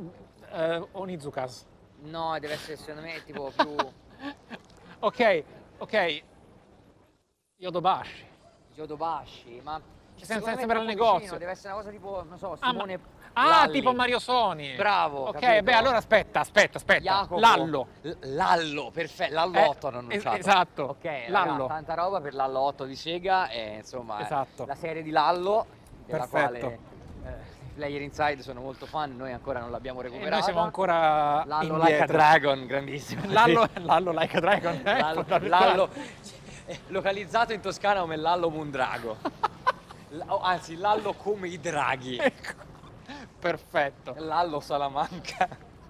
Onizukas. No, deve essere secondo me tipo più... Ok, Ok, Yodobashi. Yodobashi, ma Senza secondo me è sembrare il troppo negozio. vicino, deve essere una cosa tipo, non so, Ah, Simone Ah, Lalli. tipo Mario Sony. Bravo, Ok, capito? beh, allora aspetta. Jacopo. Lallo. Lallo, perfetto. Lallo 8 hanno annunciato. Esatto. Ok, Lallo. raga, tanta roba per Lallo 8 di Sega e insomma Esatto. la serie di Lallo della Perfetto. quale i Player Inside sono molto fan, noi ancora non l'abbiamo E recuperata. noi siamo ancora Lallo Like a indietro. Dragon, grandissimo. Lallo Like a Dragon. Lallo localizzato in Toscana come Lallo Mondrago. Anzi, Lallo come i draghi. Ecco. Perfetto. Lallo Salamanca.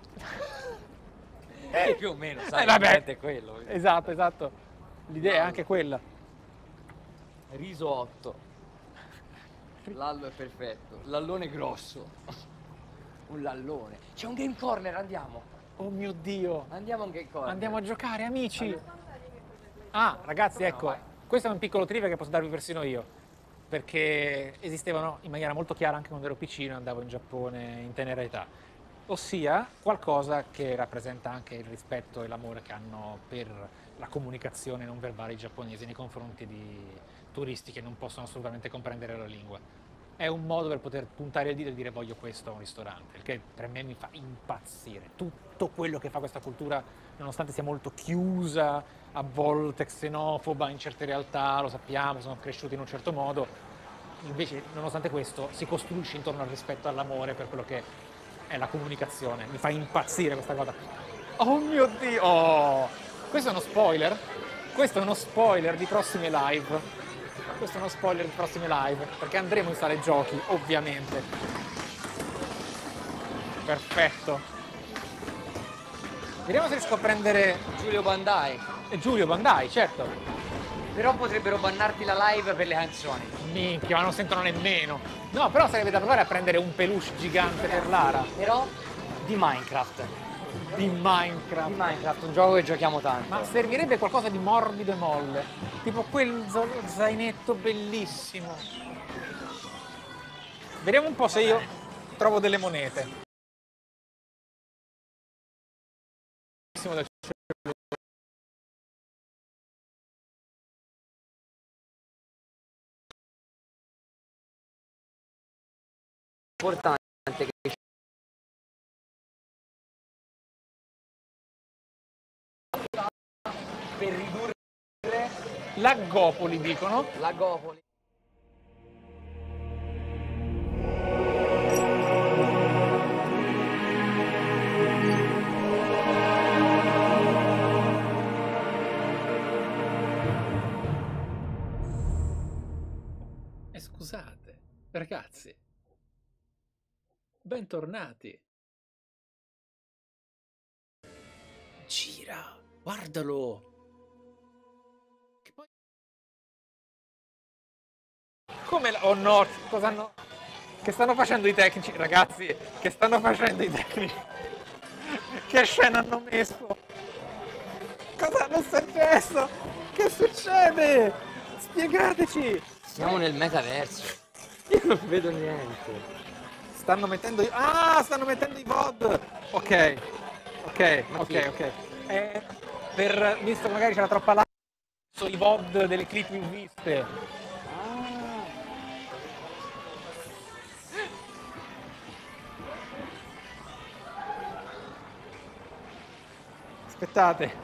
Più o meno, sai, vabbè. è quello. Esatto. L'idea è anche quella. Riso 8. Lallo è perfetto. Lallone grosso. Un lallone. C'è un game corner, andiamo. Oh mio Dio. Andiamo a un game corner. Andiamo a giocare, amici. Ah, ragazzi, ecco, vai. questo è un piccolo trivia che posso darvi persino io. Perché esistevano in maniera molto chiara anche quando ero piccino e andavo in Giappone in tenera età. Ossia qualcosa che rappresenta anche il rispetto e l'amore che hanno per la comunicazione non verbale giapponese nei confronti di turisti che non possono assolutamente comprendere la lingua. È un modo per poter puntare il dito e dire voglio questo a un ristorante, il che per me mi fa impazzire. Tutto quello che fa questa cultura, nonostante sia molto chiusa, a volte xenofoba in certe realtà, lo sappiamo, sono cresciuti in un certo modo, invece nonostante questo si costruisce intorno al rispetto e all'amore per quello che è la comunicazione. Mi fa impazzire questa cosa. Oh mio Dio! Oh! Questo è uno spoiler? Questo è uno spoiler di prossime live. Questo è uno spoiler di prossime live, perché andremo in sale giochi, ovviamente. Perfetto. Vediamo se riesco a prendere Giulio Bandai. Giulio Bandai, certo. Però potrebbero bannarti la live per le canzoni. Minchia, ma non sentono nemmeno. No, però sarebbe da provare a prendere un peluche gigante per Lara. Però di Minecraft. Di Minecraft. Di Minecraft, un gioco che giochiamo tanto. Ma servirebbe qualcosa di morbido e molle. Tipo quel zainetto bellissimo. Vediamo un po' se io trovo delle monete. Del Importante che per ridurre Laggopoli dicono. la Gopoli. Scusate, ragazzi. Bentornati. Gira, guardalo. Che poi... Come oh no, cosa hanno... Che stanno facendo i tecnici, ragazzi? Che stanno facendo i tecnici? Che scena hanno messo? Cosa hanno successo? Che succede? Spiegateci! Siamo nel metaverso. Io non vedo niente. Stanno mettendo i... Ah, stanno mettendo i VOD! Ok. Visto che magari c'era troppa live, sono i VOD delle clip viste. Aspettate.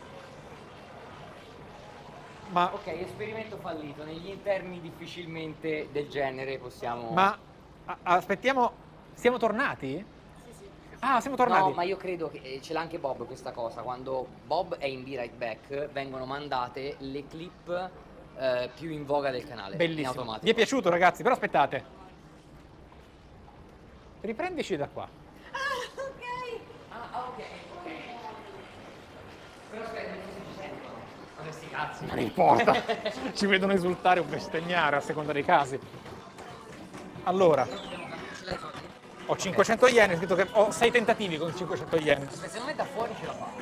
Ma... Ok, esperimento fallito. Negli interni difficilmente del genere possiamo... aspettiamo, siamo tornati? Sì. Ah, siamo tornati. No, ma io credo che ce l'ha anche Bob questa cosa. Quando Bob è in Be Right Back vengono mandate le clip più in voga del canale. In Bellissimo. automatico. Vi è piaciuto, ragazzi? Però aspettate. Riprendici da qua. Ok. Però aspetta, se ci sentono. Ma questi cazzi. Non importa. Ci vedono esultare o bestemmiare a seconda dei casi. Allora, ho 500 yen, è scritto che ho 6 tentativi con 500 yen. Secondo me da fuori ce la fa.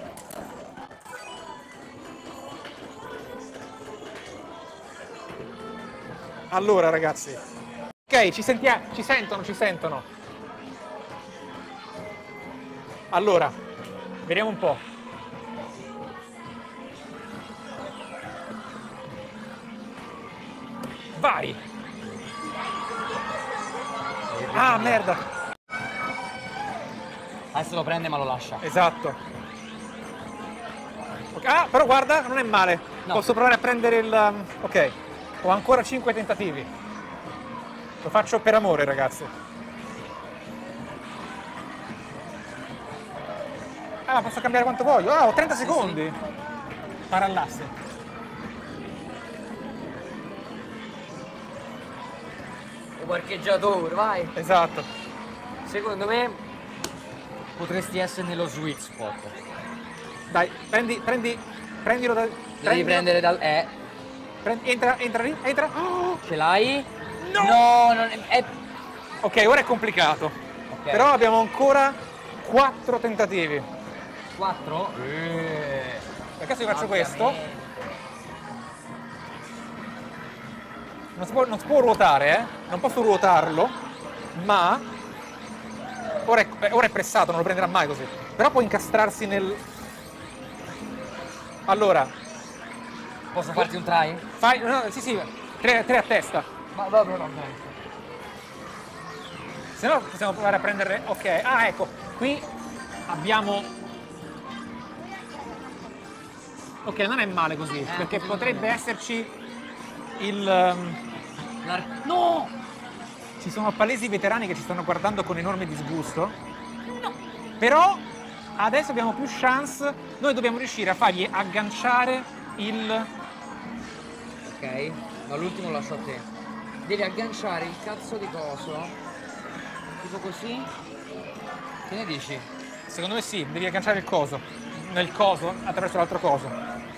Allora, ragazzi. Ok, ci sentono. Allora, vediamo un po'. Vai! Ah, merda! Adesso lo prende ma lo lascia. Esatto. Ah, però guarda, non è male. No. Posso provare a prendere il... Ok, ho ancora 5 tentativi. Lo faccio per amore, ragazzi. Ah, ma posso cambiare quanto voglio? Ah, ho 30 secondi. Parallasse. Il parcheggiatore, vai. Esatto. Secondo me potresti essere nello sweet spot. Dai, prendilo da... Devi prendere dal... entra lì, entra. Oh, Ce l'hai? No! No, non è... ok, ora è complicato. Ok. Però abbiamo ancora 4 tentativi. 4? Perché se io faccio questo, non si può ruotare, non posso ruotarlo, ma ora è pressato, non lo prenderà mai così. Però può incastrarsi nel... Allora, Posso farti un try? fai... No, sì, 3 a testa. Ma vabbè. Se no possiamo provare a prendere... Ok, ah ecco, qui abbiamo... Ok, non è male così, perché così potrebbe esserci il... No! Ci sono palesi veterani che ci stanno guardando con enorme disgusto. No. Però adesso abbiamo più chance. Noi dobbiamo riuscire a fargli agganciare il... Ok, ma l'ultimo lascio a te. Devi agganciare il cazzo di coso. Tipo così? Che ne dici? Secondo me sì, devi agganciare il coso. Nel coso, attraverso l'altro coso.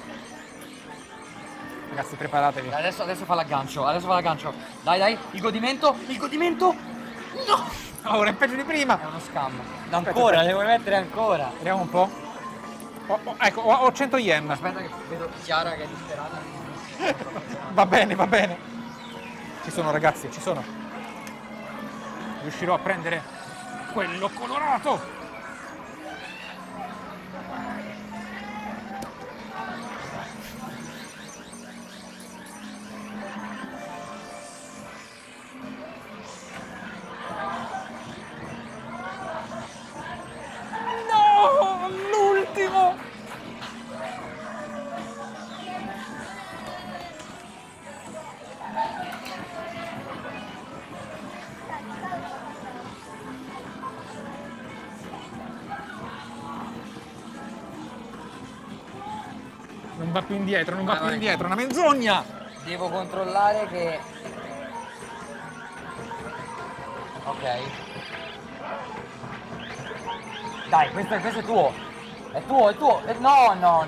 Ragazzi, preparatevi. Adesso fa l'aggancio, Dai, il godimento! No! Ora è peggio di prima. È uno scam. Aspetta. Le vuoi mettere ancora? Vediamo un po'. Ecco, ho 100 yen. Aspetta che vedo Chiara che è disperata. Va bene. Ci sono, ragazzi, ci sono. Riuscirò a prendere quello colorato. No, l'ultimo. Non va più indietro, Vai. una menzogna! Devo controllare che... Ok. Dai, questo è tuo. È tuo. No.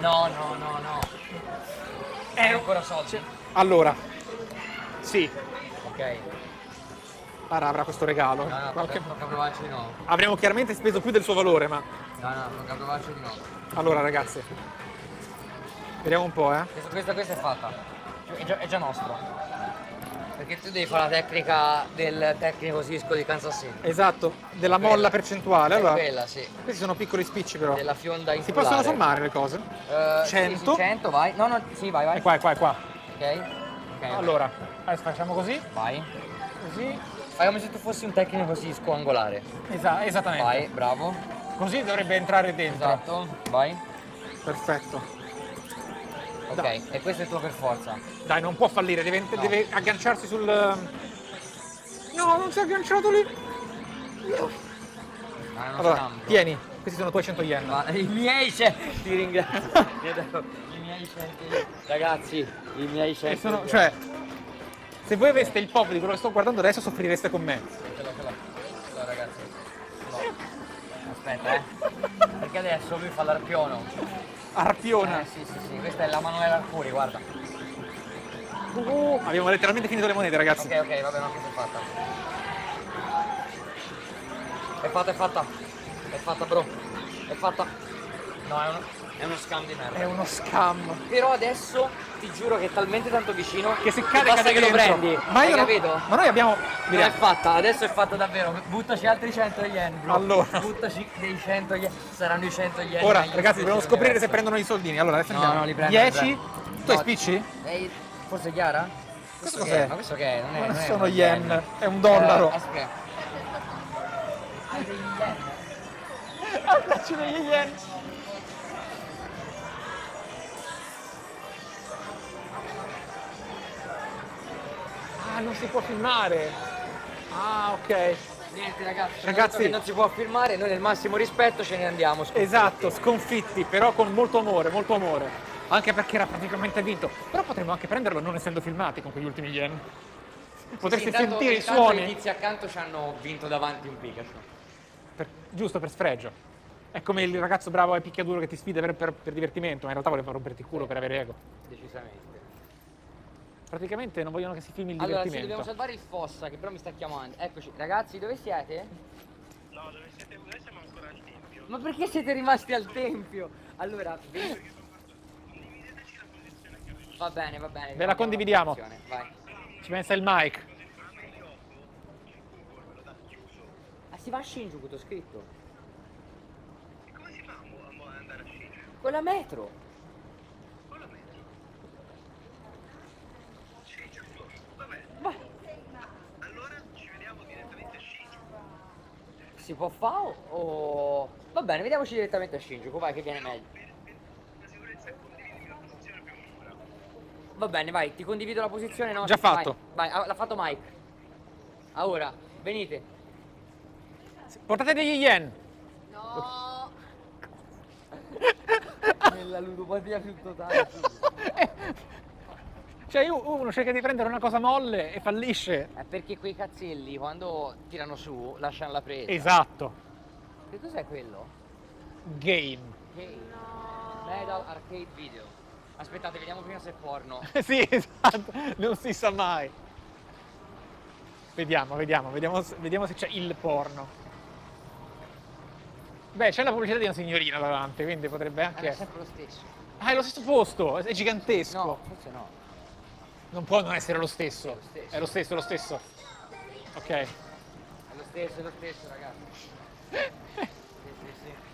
Hai ancora soldi? Allora, sì, Ok. Lara avrà questo regalo. No, Qualche- tocca provarci di nuovo. Avremo chiaramente speso più del suo valore, ma... No, tocca provarci di nuovo. Allora, ragazzi, vediamo un po', Questa è fatta. È già nostro. Perché tu devi fare la tecnica del tecnico Cisco di Kansas City. Esatto, della Quella. molla percentuale. È Allora, quella, sì. questi sono piccoli spicci però. Della fionda Si insulare. possono sommare le cose? 100. Sì, 100, vai. No, sì, vai. E qua. Ok. Allora, adesso facciamo così, Vai. così. Fai come se tu fossi un tecnico Cisco angolare. Esattamente. Vai, bravo. Così dovrebbe entrare dentro. Esatto. Vai. Perfetto. Ok, Dai. e questo è tuo per forza. Dai, non può fallire, deve agganciarsi sul... No, non si è agganciato lì. Ah, non Allora, scambio. tieni, questi sono i tuoi 100 yen. Ma i miei ti ringrazio. I miei 100 yen. Ragazzi, i miei 100 E sono, yen. cioè, se voi aveste il pop di quello che sto guardando adesso soffrireste con me. Ce l'ho, ragazzi. Ce l'ho. Aspetta, perché adesso lui fa l'arpiono. Arpiona. Sì, questa è la Manuela Arcuri, guarda. Abbiamo letteralmente finito le monete, ragazzi. Ok, vabbè, no, questa è fatta. È fatta, bro. È fatta. No, è uno scam di merda. È uno scam. Però adesso ti giuro che è talmente tanto vicino Che se che cade, basta cade che lo dentro. prendi. Ma io Hai non- capito? Ma noi abbiamo... Non è fatta, adesso è fatta davvero. Buttaci altri 100 yen, bro. Allora. Buttaci dei 100 yen. Saranno i 100 yen. Ora, meglio ragazzi, se dobbiamo ci scoprire se diverso. prendono i soldini. Allora, adesso No, andiamo. non li prendo, 10. li prendo. Tu hai No. spicci? Forse Chiara? Questo che cos'è? Ma questo che è? Non è sono uno yen, è un dollaro. Aspetta. Hai degli yen? Abbracci degli yen. Ah, non si può filmare. Ah, ok. Niente ragazzi, ci hanno Ragazzi- detto che non si può filmare, noi nel massimo rispetto ce ne andiamo. sconfitti. Esatto, sconfitti, però con molto amore, molto amore. Anche perché era praticamente vinto. Però potremmo anche prenderlo non essendo filmati con quegli ultimi yen. Potreste Sì, intanto- sentire i intanto suoni. I tizi accanto ci hanno vinto davanti un Pikachu. Giusto per sfregio. È come il ragazzo bravo a picchiaduro che ti sfida per divertimento, ma in realtà voleva romperti il culo per avere ego. Decisamente. Praticamente non vogliono che si filmi il Allora, sì, divertimento. dobbiamo salvare il Fossa che però mi sta chiamando. Eccoci, ragazzi, dove siete? No, dove siete voi? Siamo ancora al tempio. Ma perché siete rimasti al tempio? Allora, Condivideteci la posizione che avete. va bene, va bene. Ve la condividiamo. Vai. Ci pensa il Mike. Ah, si va a Shinjuku, t'ho scritto. E come si fa a andare a Shinjuku? Con la metro. Con la metro. Shinjuku? Vabbè. Ma Allora ci vediamo direttamente a Shinjuku. si può fare o... Va bene, vediamoci direttamente a Shinjuku, vai che viene meglio. La sicurezza è condividimi la posizione più sicura. Va bene, vai, ti condivido la posizione, no? Già fatto. Vai, l'ha fatto Mike. Ora, venite. Portate degli yen. No. Nella ludopatia più totale. Cioè uno cerca di prendere una cosa molle e fallisce. È perché quei cazzelli quando tirano su lasciano la presa. Esatto. Che cos'è quello? Game. Medal Arcade Video. Aspettate, vediamo prima se è porno. Sì, esatto. Non si sa mai. Vediamo se c'è il porno. Beh, c'è la pubblicità di una signorina davanti, quindi potrebbe È anche... sempre lo stesso. Ah, è lo stesso posto, è gigantesco. No, forse no. Non può non essere lo stesso. È lo stesso. È lo stesso, è lo stesso. Ok. È lo stesso, ragazzi. Sì.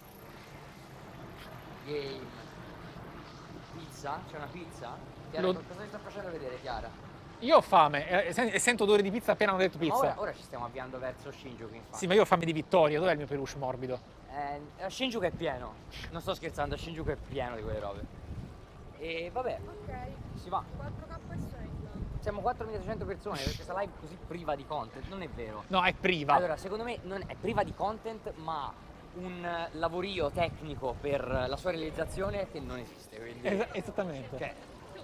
Game. Pizza? C'è una pizza? Chiara, Lo- cosa ti sta facendo vedere, Chiara? Io ho fame e sento odore di pizza appena hanno detto Ma pizza. ora ci stiamo avviando verso Shinjuku, infatti. Sì, ma io ho fame di vittoria. Dov'è il mio peluche morbido? Shinjuku è pieno. Non sto scherzando, Shinjuku è pieno di quelle robe. E vabbè, Ok. si va. 4K e strength. Siamo 4.300 persone perché questa live così priva di content, non è vero. No, è priva. Allora, secondo me non è priva di content, ma un lavorio tecnico per la sua realizzazione che non esiste. Quindi, Esattamente. cioè,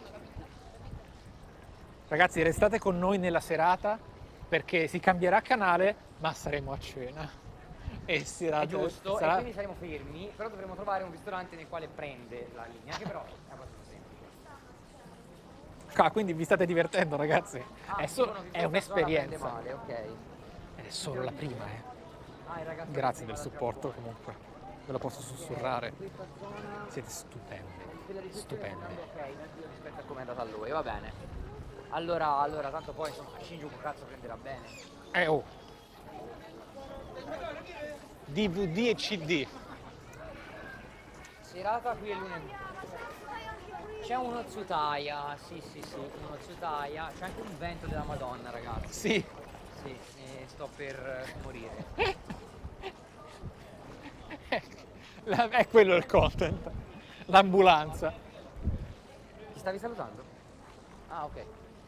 Ragazzi, restate con noi nella serata perché si cambierà canale, ma saremo a cena. E è giusto, e quindi saremo fermi, però dovremo trovare un ristorante nel quale prende la linea, che però è abbastanza semplice. Ah, quindi vi state divertendo, ragazzi. Ah, è dicono che è questa zona prende un'esperienza. male, ok. È solo la prima, eh. Ah, il ragazzo Grazie che del guarda supporto tra comunque. Ve lo posso sussurrare. questa zona Siete stupendi. della ricezione Stupendi. andando ok rispetto a come è andata a lui, va bene. Allora, tanto poi insomma Shinjuku cazzo prenderà bene. Oh. DVD e CD. Serata qui è lunedì. C'è uno Tsutaya, sì, uno Tsutaya. C'è anche un vento della Madonna, ragazzi. Sì. Sì, sto per morire. È quello il content. L'ambulanza. Ti stavi salutando? Ah, ok.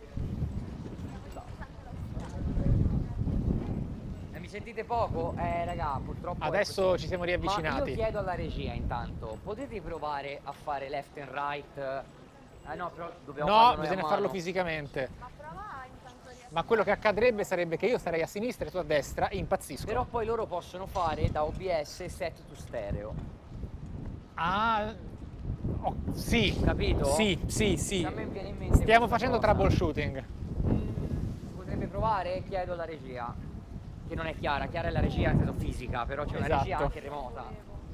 Mi sentite poco? Raga, purtroppo... Adesso ci siamo Ma riavvicinati. io chiedo alla regia intanto, potete provare a fare left and right? No, però dobbiamo farlo No, noi a bisogna mano. farlo fisicamente. Ma prova intanto di Ma quello che accadrebbe sarebbe che io sarei a sinistra e tu a destra e impazzisco. Però poi loro possono fare da OBS set to stereo. Ah, sì. Capito? Sì. A me viene in mente Stiamo questa facendo cosa. troubleshooting. Potrebbe provare? Chiedo alla regia. Che non è Chiara è la regia nel senso fisica, però c'è una regia Esatto. anche remota.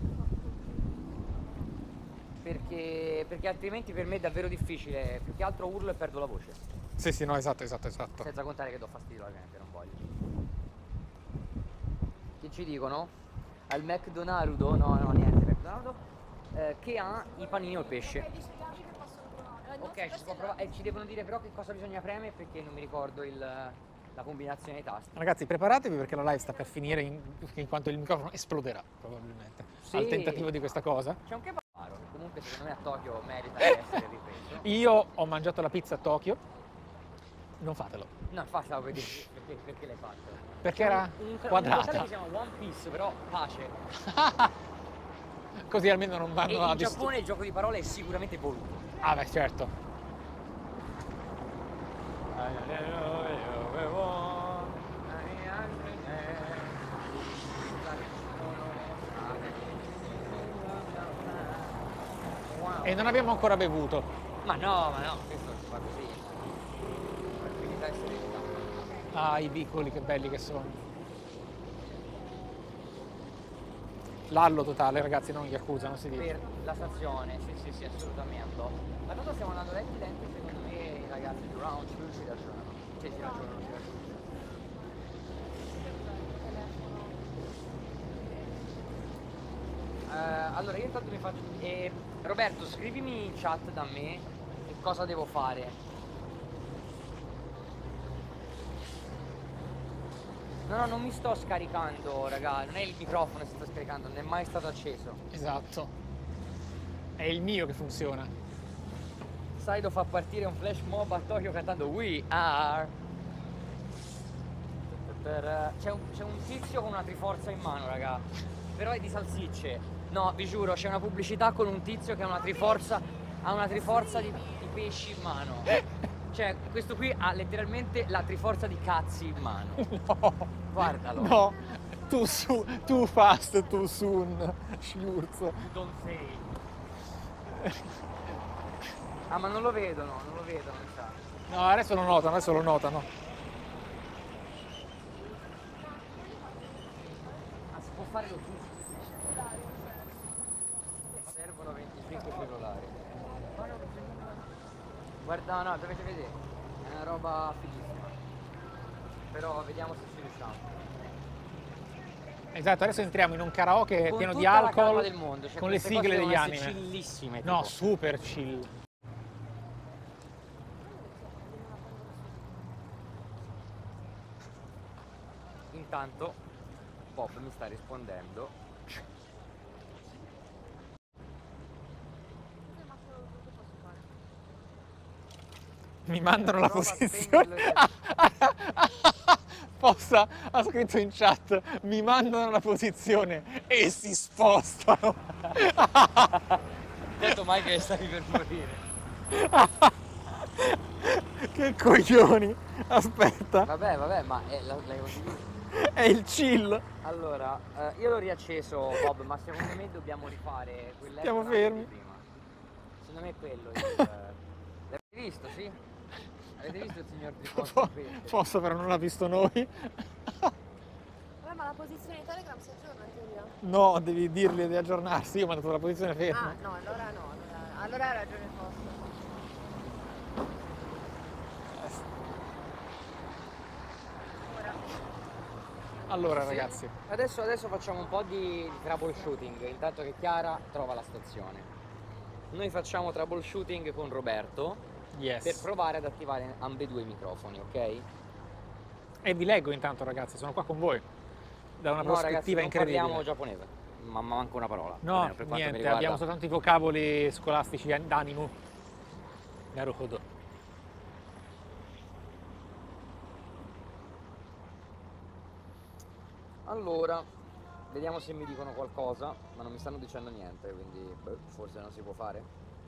Perché altrimenti per me è davvero difficile, più che altro urlo e perdo la voce. Sì, no, esatto. Senza contare che do fastidio alla gente, non voglio. Che ci dicono? Al McDonald's, no, niente, McDonald's, che ha i panini o il pesce. dispiace che posso provare. Ok, ci si può provare. Ci devono dire però che cosa bisogna premere perché non mi ricordo la combinazione dei tasti. Ragazzi, preparatevi perché la live sta per finire in quanto il microfono esploderà, probabilmente, Sì. al tentativo di questa cosa. C'è un kebabaro che comunque secondo me a Tokyo merita di essere ripreso. Io ho mangiato la pizza a Tokyo, non fatelo, No, infatti stavo per dire perché l'hai fatto. perché C'è era un quadrata. locale che si chiama One Piece, però pace. Così almeno non E vanno a in Giappone il gioco di parole è sicuramente voluto. Ah beh, certo. E non abbiamo ancora bevuto. Ma no, questo si fa così. Tranquillità e serenità. Ah, i piccoli, che belli che sono. Lallo totale, ragazzi, non Yakuza, non si dice. Per la stazione, sì, assolutamente. Ma tanto stiamo andando lenti, secondo me i ragazzi di Round 2 ci ragionano. Cioè si ragionano. Allora io intanto mi faccio. Roberto, scrivimi in chat da me che cosa devo fare. No, non mi sto scaricando, raga, non è il microfono che si sta scaricando, non è mai stato acceso. Esatto. È il mio che funziona. Saido fa partire un flash mob a Tokyo cantando We Are. C'è un tizio con una triforza in mano, raga. Però è di salsicce. No, vi giuro, c'è una pubblicità con un tizio che ha una triforza di pesci in mano. Cioè, questo qui ha letteralmente la triforza di cazzi in mano. No. Guardalo. No. Too fast, too soon. Schurz. Don't say. Ah, ma non lo vedono, mi sa. No, adesso lo notano. Ah, si può fare lo giusto. Servono 25 cellulari. Guarda, no, dovete vedere. È una roba fighissima. Però vediamo se ci riusciamo. Esatto, adesso entriamo in un karaoke Con pieno di tutta la calma alcol, del mondo, cioè con le queste sigle cose degli devono essere anime. Chillissime. No, tipo. super chill. Intanto Bob mi sta rispondendo. Mi mandano la Prova a posizione. Possa ha scritto in chat, mi mandano la posizione e si spostano. Detto mai che stavi per morire. Che coglioni. Aspetta, Vabbè, ma l'hai condiviso. è il chill. Allora, io l'ho riacceso Bob, ma secondo me dobbiamo rifare quel letto Stiamo di fermi. prima. Secondo me è quello. L'avete visto, sì? Avete visto il signor Trifosto? Posso, però non l'ha visto noi. Vabbè, ma la posizione di Telegram si aggiorna in teoria? No, devi dirgli di aggiornarsi, io ho mandato la posizione ferma. Ah, no, allora no. Allora hai ragione Fausto. Allora Sì. ragazzi, Adesso facciamo un po' di troubleshooting, intanto che Chiara trova la stazione. Noi facciamo troubleshooting con Roberto per yes. provare ad attivare ambedue i microfoni, ok? E vi leggo intanto ragazzi, sono qua con voi. Da una No ragazzi, prospettiva non incredibile. parliamo giapponese, ma manca una parola. No, almeno per quanto mi niente, riguarda. abbiamo soltanto i vocaboli scolastici d'animo. Naruhodo. Allora, vediamo se mi dicono qualcosa, ma non mi stanno dicendo niente, quindi forse non si può fare.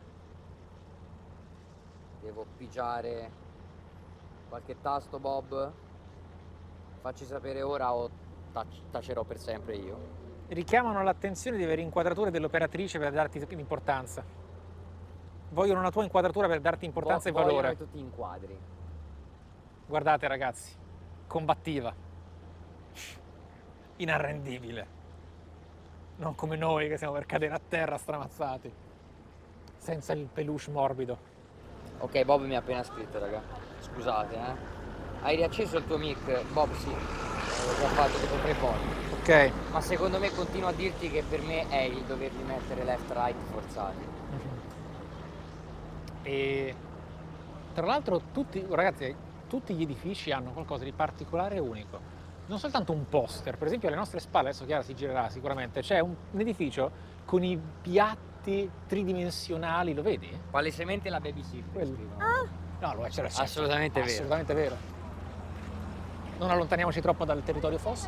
Devo pigiare qualche tasto, Bob? Facci sapere ora o tacerò per sempre io. Richiamano l'attenzione di avere inquadrature dell'operatrice per darti importanza. Vogliono una tua inquadratura per darti importanza e Vogliono valore. che tu ti inquadri. Guardate ragazzi, combattiva, inarrendibile, non come noi che siamo per cadere a terra stramazzati, senza il peluche morbido. Ok, Bob mi ha appena scritto, raga. Scusate, Hai riacceso il tuo mic? Bob, sì. L'ho già fatto tipo 3 volte. Ok. Ma secondo me continuo a dirti che per me è il doverli mettere left right forzati. E tra l'altro ragazzi, tutti gli edifici hanno qualcosa di particolare e unico. Non soltanto un poster, per esempio alle nostre spalle, adesso Chiara si girerà sicuramente, c'è un edificio con i piatti tridimensionali, lo vedi? Palesemente la babysitter. Quello. scrivono. No, lo è, c'è Assolutamente vero. assolutamente vero. Non allontaniamoci troppo dal territorio fossa.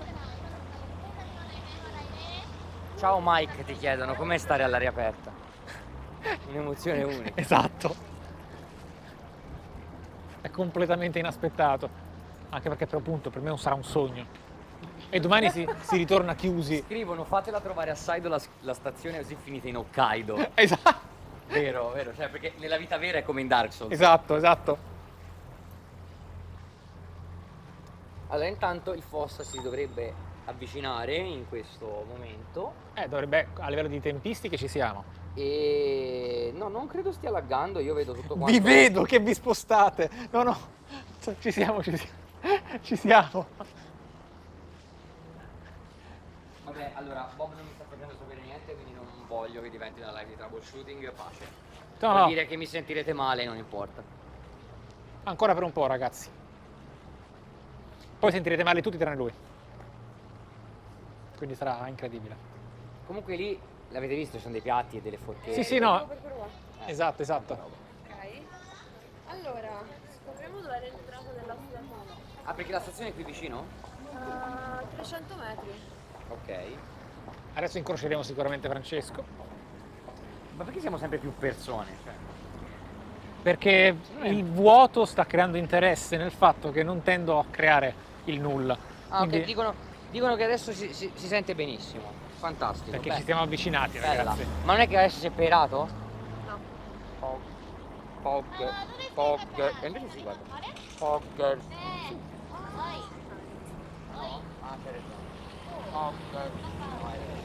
Ciao Mike, ti chiedono com'è stare all'aria aperta. Un'emozione unica. Esatto. È completamente inaspettato, anche perché per appunto per me non sarà un sogno. E domani si ritorna chiusi. Scrivono fatela trovare a Saido la stazione così finite in Hokkaido. Esatto, Vero, vero, cioè perché nella vita vera è come in Dark Souls. esatto, esatto. Allora intanto il Fossa si dovrebbe avvicinare in questo momento Dovrebbe, a livello di tempistiche ci siamo. e no, non credo stia laggando, io vedo tutto quanto. Vi vedo che vi spostate. No, ci siamo. Ci siamo. Vabbè, allora Bob non mi sta facendo sapere niente, quindi non voglio che diventi una live di troubleshooting, pace. No, Vuol no, dire che mi sentirete male, non importa. ancora per un po', ragazzi. Poi sentirete male tutti tranne lui. Quindi sarà incredibile. Comunque lì l'avete visto, ci sono dei piatti e delle forchette. Sì, no. Per quello là. Esatto. Ok. Allora, scopriamo dove è l'entrata della stazione. Ah, perché la stazione è qui vicino? A 300 metri. Ok. Adesso incroceremo sicuramente Francesco. Ma perché siamo sempre più persone? Cioè, Perché il vuoto sta creando interesse nel fatto che non tendo a creare il nulla. ah, Quindi- ok, dicono che adesso si sente benissimo. Fantastico. Perché beh, ci siamo avvicinati, bella. ragazzi. Ma non è che adesso si è perato? No. Pog. E invece sì, guarda. Pog. No? Ah, c'è ragione. Pog. No, hai ragione.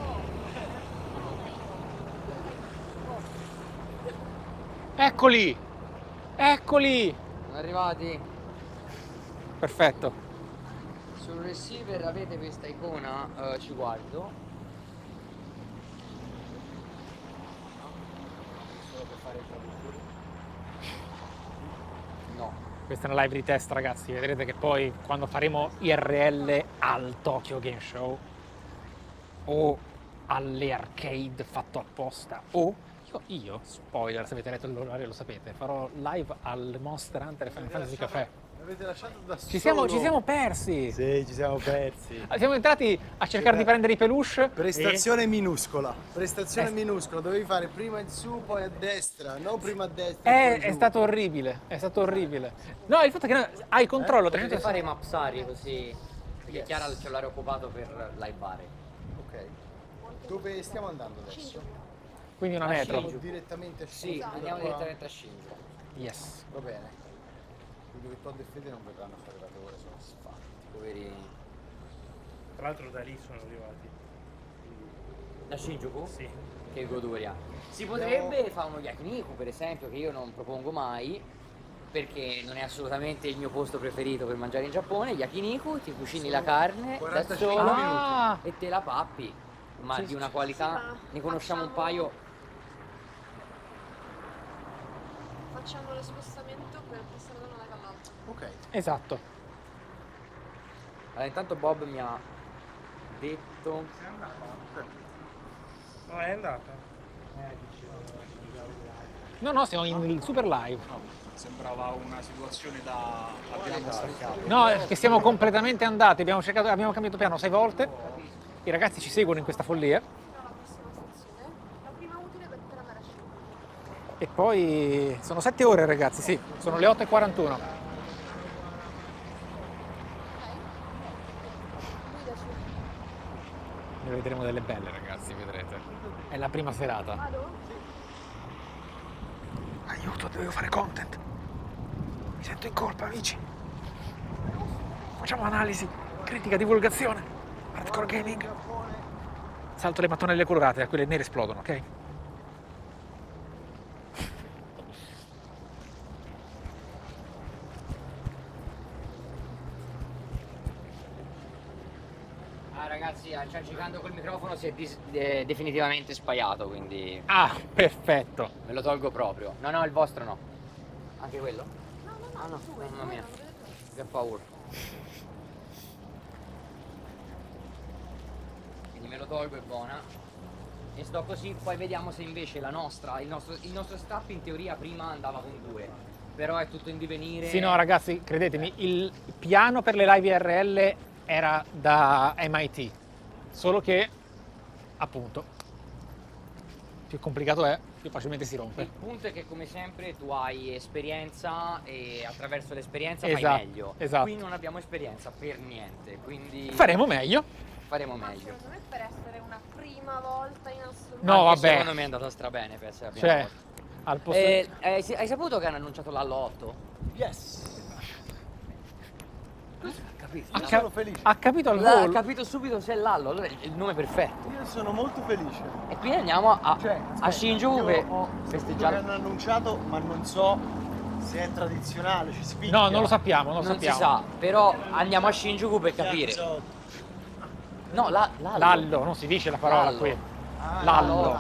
Eccoli! Eccoli! Sono arrivati. Perfetto. Sul receiver avete questa icona, ci guardo. Solo per fare il traduttore. No. Questa è una live di test, ragazzi. Vedrete che poi quando faremo IRL al Tokyo Game Show o alle arcade fatto apposta o io, spoiler, se avete letto l'orario lo sapete, farò live al Monster Hunter e Final Fantasy Café. Mi avete lasciato da Ci siamo persi! Sì, ci siamo persi. Siamo entrati a cercare di prendere i peluche. Prestazione minuscola. Prestazione minuscola. Dovevi fare prima in su, poi a destra. Non prima a destra. e poi È giù. stato orribile, è stato orribile. No, il fatto è che hai il controllo Potete 360. fare i mapsari così. Perché Chiara ha il cellulare occupato per livare. Ok. Dove stiamo andando adesso? Quindi una Ah, metro. Shinjuku. Direttamente a Sì, Shinjuku, andiamo da qua? direttamente a Shinjuku. Yes. Va bene. Quindi che Todd e Fede non verranno a fare la ore, sono sfatti. Poverini. Tra l'altro da lì sono arrivati. Da Shinjuku? Sì. Che goduria. Si potrebbe fare uno yakiniku, per esempio, che io non propongo mai, perché non è assolutamente il mio posto preferito per mangiare in Giappone. Yakiniku, ti cucini la carne da 45 solo Ah, e te la pappi. Ma Sì, di una sì, qualità, sì. ne conosciamo un Facciamo- paio. Facciamo lo spostamento per passare da una live all'altra. Ok. esatto. Allora, intanto Bob mi ha detto. No, è andata. No, siamo in super live. Sembrava una situazione da abbiamo staccato. No, è che siamo completamente andati, abbiamo cambiato piano 6 volte. I ragazzi ci seguono in questa follia. Fino alla prossima stazione. La prima utile per andare a Shinjuku. E poi sono 7 ore, ragazzi, sì, sono le 8:41. Ok? Guidaci. Ne vedremo delle belle, ragazzi, vedrete. È la prima serata. Vado? Aiuto, devo fare content. Mi sento in colpa, amici. Facciamo analisi, critica, divulgazione. Hardcore gaming. Salto le mattonelle colorate, quelle nere esplodono, ok? Ah ragazzi, sì, cioè, giocando col microfono si è definitivamente spaiato, quindi Ah, perfetto. me lo tolgo proprio. No, no, il vostro no. Anche quello? No, Ah no, tu, mamma tu, mia. non vedo tu. Che paura. Quindi me lo tolgo, è buona. E sto così, poi vediamo se invece la nostra, il nostro strap in teoria prima andava con 2. Però è tutto in divenire. Sì, no, ragazzi, credetemi, il piano per le live IRL era da MIT, solo che, appunto, più complicato è, più facilmente si Il rompe. punto è che come sempre tu hai esperienza e attraverso l'esperienza Esatto, fai meglio. esatto. Qui non abbiamo esperienza per niente, quindi Faremo meglio. faremo Ma meglio. secondo me per essere una prima volta in assoluto. No, Anche vabbè. secondo me è andata strabene per essere la prima Cioè, volta. al posto... Hai saputo che hanno annunciato l'Allo 8? Yes! ha, Io sono felice. ha capito al Ha volo. capito subito se è l'Allo, allora è il nome perfetto. Io sono molto felice. E quindi andiamo a, Cioè, a Shinjuku per io ho saputo che festeggiare. hanno annunciato, ma non so se è tradizionale, ci spicchia. No, non lo sappiamo, non lo Non si sappiamo. sa, però andiamo a Shinjuku per capire. No, l'Allo. Lallo, non si dice la parola Lallo. qui. Ah, Lallo.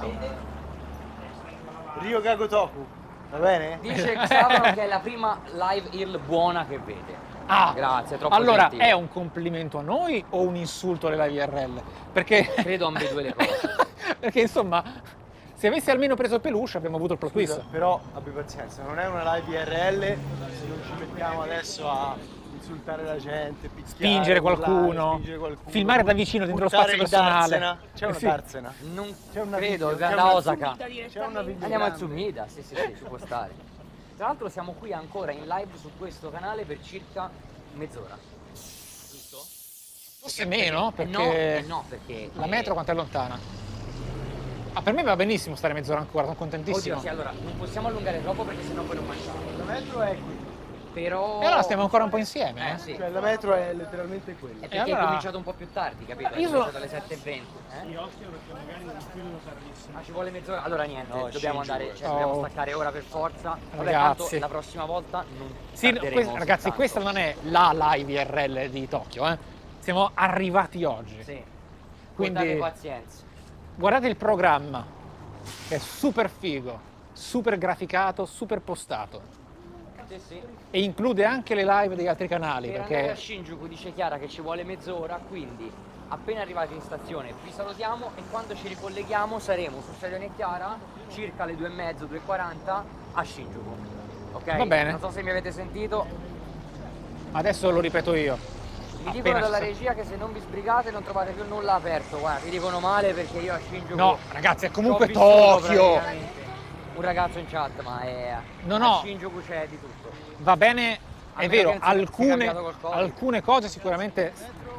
Ryo Kagotoku, va bene? Dice Xavano che è la prima live IRL buona che vede. Ah, Grazie, è troppo allora gentile. è un complimento a noi o un insulto alle live IRL? Perché, Credo ambedue le cose. perché insomma, se avessi almeno preso il peluche avremmo avuto il plot Scusa, twist. però abbi pazienza, non è una live IRL se non ci mettiamo adesso a insultare la gente, picchiare, Spingere urlare, qualcuno, spingere qualcuno, filmare da vicino dentro lo buttare spazio il personale. darsena. C'è una Sì. darsena. Non C'è una credo, video, c'è da una Osaka. C'è una video. Andiamo al Sumida, sì, sì, sì, ci può stare. Tra l'altro siamo qui ancora in live su questo canale per circa mezz'ora. Giusto? Forse meno, No, perché no, perché la metro quanto è lontana? Ah, per me va benissimo stare mezz'ora ancora, sono Oddio, contentissimo. sì, allora non possiamo allungare troppo perché sennò poi non mangiamo. La metro è qui, Però E allora stiamo ancora un po' insieme, eh? sì. cioè la metro è letteralmente quella. È perché allora- è cominciato un po' più tardi, capito? È Io sono- cominciato alle 7:20. Sì, occhio perché magari non filmo tardissimo. Ah, ci vuole mezz'ora? Allora niente, No, dobbiamo Shinjuku. andare, cioè Oh. dobbiamo staccare ora per forza. Vabbè, Ragazzi. tanto la prossima volta non Sì, no, tarderemo ragazzi, soltanto. questa non è la live IRL di Tokyo, eh? Siamo arrivati oggi. Sì. Quindi- Quindi pazienza. Guardate il programma, che è super figo, super graficato, super postato. Sì, sì. E include anche le live degli altri canali, Per andare a perché Shinjuku dice Chiara che ci vuole mezz'ora, quindi appena arrivati in stazione vi salutiamo e quando ci ricolleghiamo saremo su Stadione Chiara circa alle 2:30, 2:40 a Shinjuku. Ok? Va bene. Non so se mi avete sentito, adesso lo ripeto io. mi dicono Appena dalla ci- regia che se non vi sbrigate non trovate più nulla aperto. Guarda, mi dicono male perché io a Shinjuku No, ragazzi, è ci comunque ho vissuto Tokyo. praticamente. Un ragazzo in chat, ma No, a no. Shinjuku c'è di tutto. Va bene, A è meno vero, che non sia cambiato col Covid. alcune cose sicuramente...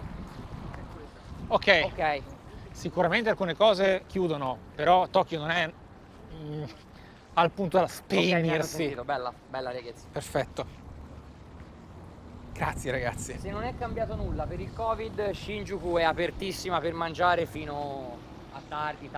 Ok, Ok. sicuramente alcune cose chiudono, però Tokyo non è al punto da Ok, mi hanno spegnersi. sentito, bella, bella ragazzi. Perfetto. Grazie ragazzi. Se non è cambiato nulla per il Covid, Shinjuku è apertissima per mangiare fino a tardi.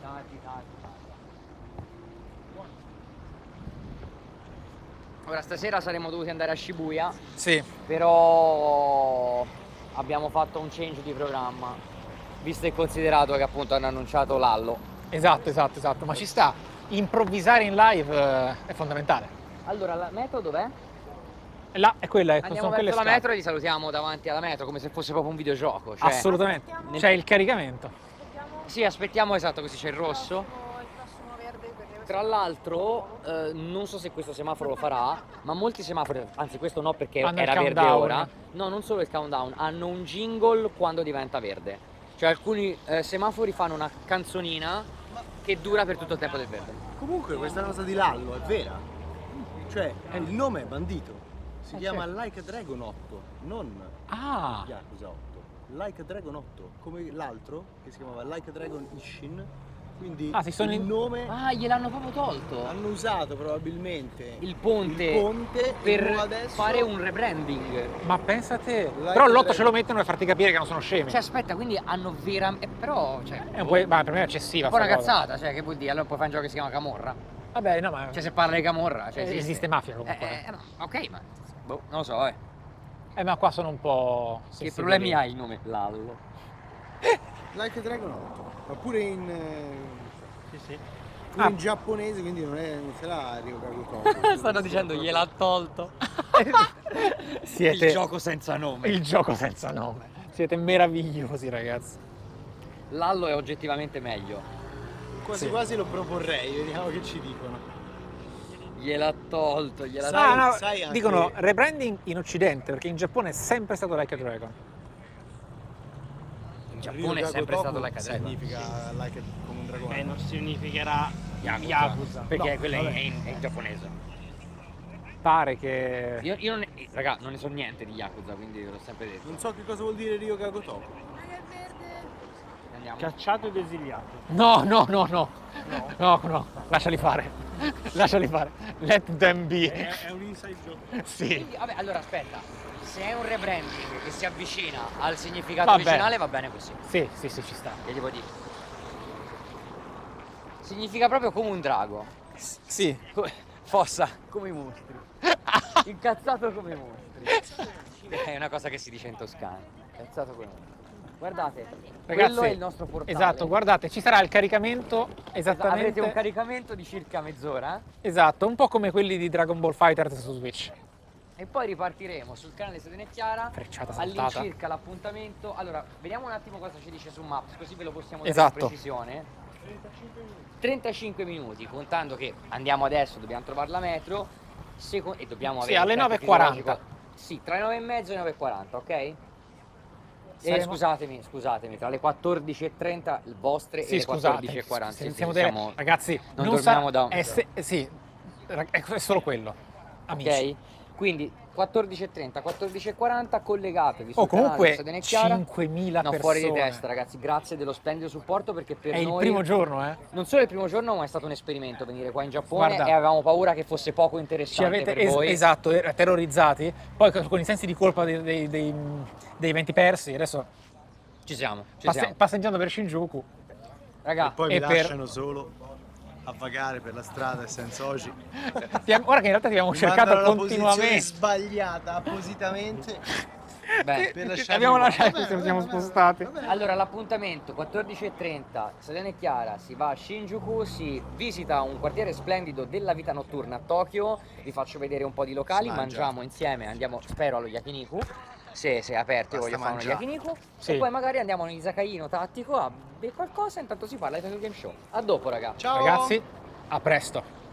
Ora stasera saremmo dovuti andare a Shibuya, Sì, però abbiamo fatto un change di programma, visto e considerato che appunto hanno annunciato l'Allo. esatto, ma ci sta. Improvvisare in live è fondamentale. Allora, la metro dov'è? Là è quella, Andiamo sono quelle verso la scale. metro e li salutiamo davanti alla metro, come se fosse proprio un videogioco. Cioè, Assolutamente. Aspettiamo. C'è il caricamento. Aspettiamo Sì, aspettiamo, esatto, così c'è il rosso. il prossimo verde perché Tra l'altro, non so se questo semaforo lo farà, ma molti semafori, anzi questo no perché Hanno il era verde countdown. ora, no, non solo il countdown, hanno un jingle quando diventa verde. Cioè alcuni semafori fanno una canzonina che dura per tutto il tempo del verde. Comunque questa cosa di Lallo è vera. Cioè, il nome è bandito. Si chiama certo. Like a Dragon 8, non Ah, Yakuza 8. Like a Dragon 8, come l'altro che si chiamava Like a Dragon Ishin. Quindi Ah, si sono il in- nome Ah, gliel'hanno proprio tolto hanno usato probabilmente il ponte, il ponte e per mo adesso fare un rebranding. ma pensa te. Like Però a l'8 Dragon. ce lo mettono per farti capire che non sono scemi. Cioè aspetta, quindi hanno veramente... però, cioè, È un po', ma per me è eccessiva. un po' una sta cosa. cazzata, cioè che vuol dire? Allora puoi fare un gioco che si chiama Camorra. Vabbè, no, ma Cioè se parla di Camorra, cioè esiste mafia comunque. no, ok, ma boh, non lo so, Ma qua sono un po'... Che sensibili. problemi ha il nome Lallo? Like a Dragon 8, ma pure in, Sì, sì. pure in giapponese, quindi non sarà Ryogaku Tokyo. Stanno dicendo gliel'ha tolto. Siete Il gioco senza nome. il gioco senza nome. Siete meravigliosi, ragazzi. Lallo è oggettivamente meglio. Quasi Sì. quasi lo proporrei, vediamo che ci dicono. Gliel'ha tolto, gliel'ha Sai- Ah, no, sai anche- dicono rebranding in Occidente, perché in Giappone è sempre stato Like a Dragon. In Giappone è sempre stato Like a Dragon. Significa like come un dragone. Non significherà Yakuza. Yakuza. Perché No, quello è vabbè. in giapponese. Pare che... Io non ne, raga, non ne so niente di Yakuza, quindi ve l'ho sempre detto. Non so che cosa vuol dire Ryogaku Tokyo. Ma che verde! Andiamo. Cacciato ed esiliato. No, no, no, no. No, no, lasciali fare. Lasciali fare. Let them be. È un inside joke. Sì. Quindi, vabbè, allora aspetta. Se è un rebranding che si avvicina al significato Vabbè. originale va bene così. Sì, sì, sì, ci sta. Che devo dire? Significa proprio come un drago. Sì. Fossa come i mostri. Incazzato come i mostri. È una cosa che si dice in Toscana. Incazzato come i mostri. Guardate, Ragazzi, quello è il nostro portale. Esatto, guardate, ci sarà il caricamento esattamente. Avrete un caricamento di circa mezz'ora Esatto, un po' come quelli di Dragon Ball Fighters su Switch. e poi ripartiremo sul canale Sedone Chiara. Frecciata saltata. All'incirca l'appuntamento. Allora, vediamo un attimo cosa ci dice su Maps, così ve lo possiamo dire Esatto. con precisione. 35 minuti, contando che andiamo adesso, dobbiamo trovare la metro e dobbiamo Sì, avere alle il tempo 9:40. fisiologico. Sì, tra le 9:30 e le 9:40, ok? Saremo- Scusatemi, tra le 14:30 le vostre e Sì, le scusate. 14:40. se Sì, siamo sì, delle- siamo- Ragazzi, non non dormiamo da- sì, è solo quello. Amici. ok? Quindi 14:30, 14:40, collegatevi sul Oh, comunque canale Sedone Chiara. 5.000 No, persone. fuori di testa, ragazzi, grazie dello splendido supporto perché per È il noi primo giorno, eh. non solo il primo giorno, ma è stato un esperimento venire qua in Giappone Guarda, e avevamo paura che fosse poco Ci interessante avete per voi. esatto, terrorizzati. Poi con i sensi di colpa dei eventi persi, adesso Ci siamo. passeggiando per Shinjuku. Raga, E poi E mi per- lasciano solo a vagare per la strada e senza oggi. Ora che in realtà ti abbiamo Mi cercato mandano alla posizione continuamente. sbagliata appositamente. beh, Per Ti lasciarmi abbiamo qua. lasciato, Va bene, ci va siamo bene, va bene, spostati. va bene. allora l'appuntamento 14:30, Sedone Chiara, si va a Shinjuku, si visita un quartiere splendido della vita notturna a Tokyo, vi faccio vedere un po' di locali, Si mangia. mangiamo insieme, andiamo spero allo yakiniku. Se è aperto io Basta voglio fare uno mangiare. yakiniku Sì. e poi magari andiamo nell'izakaino tattico a bere qualcosa e intanto si parla di Tokyo Game Show. A dopo raga. Ciao. Ragazzi, a presto.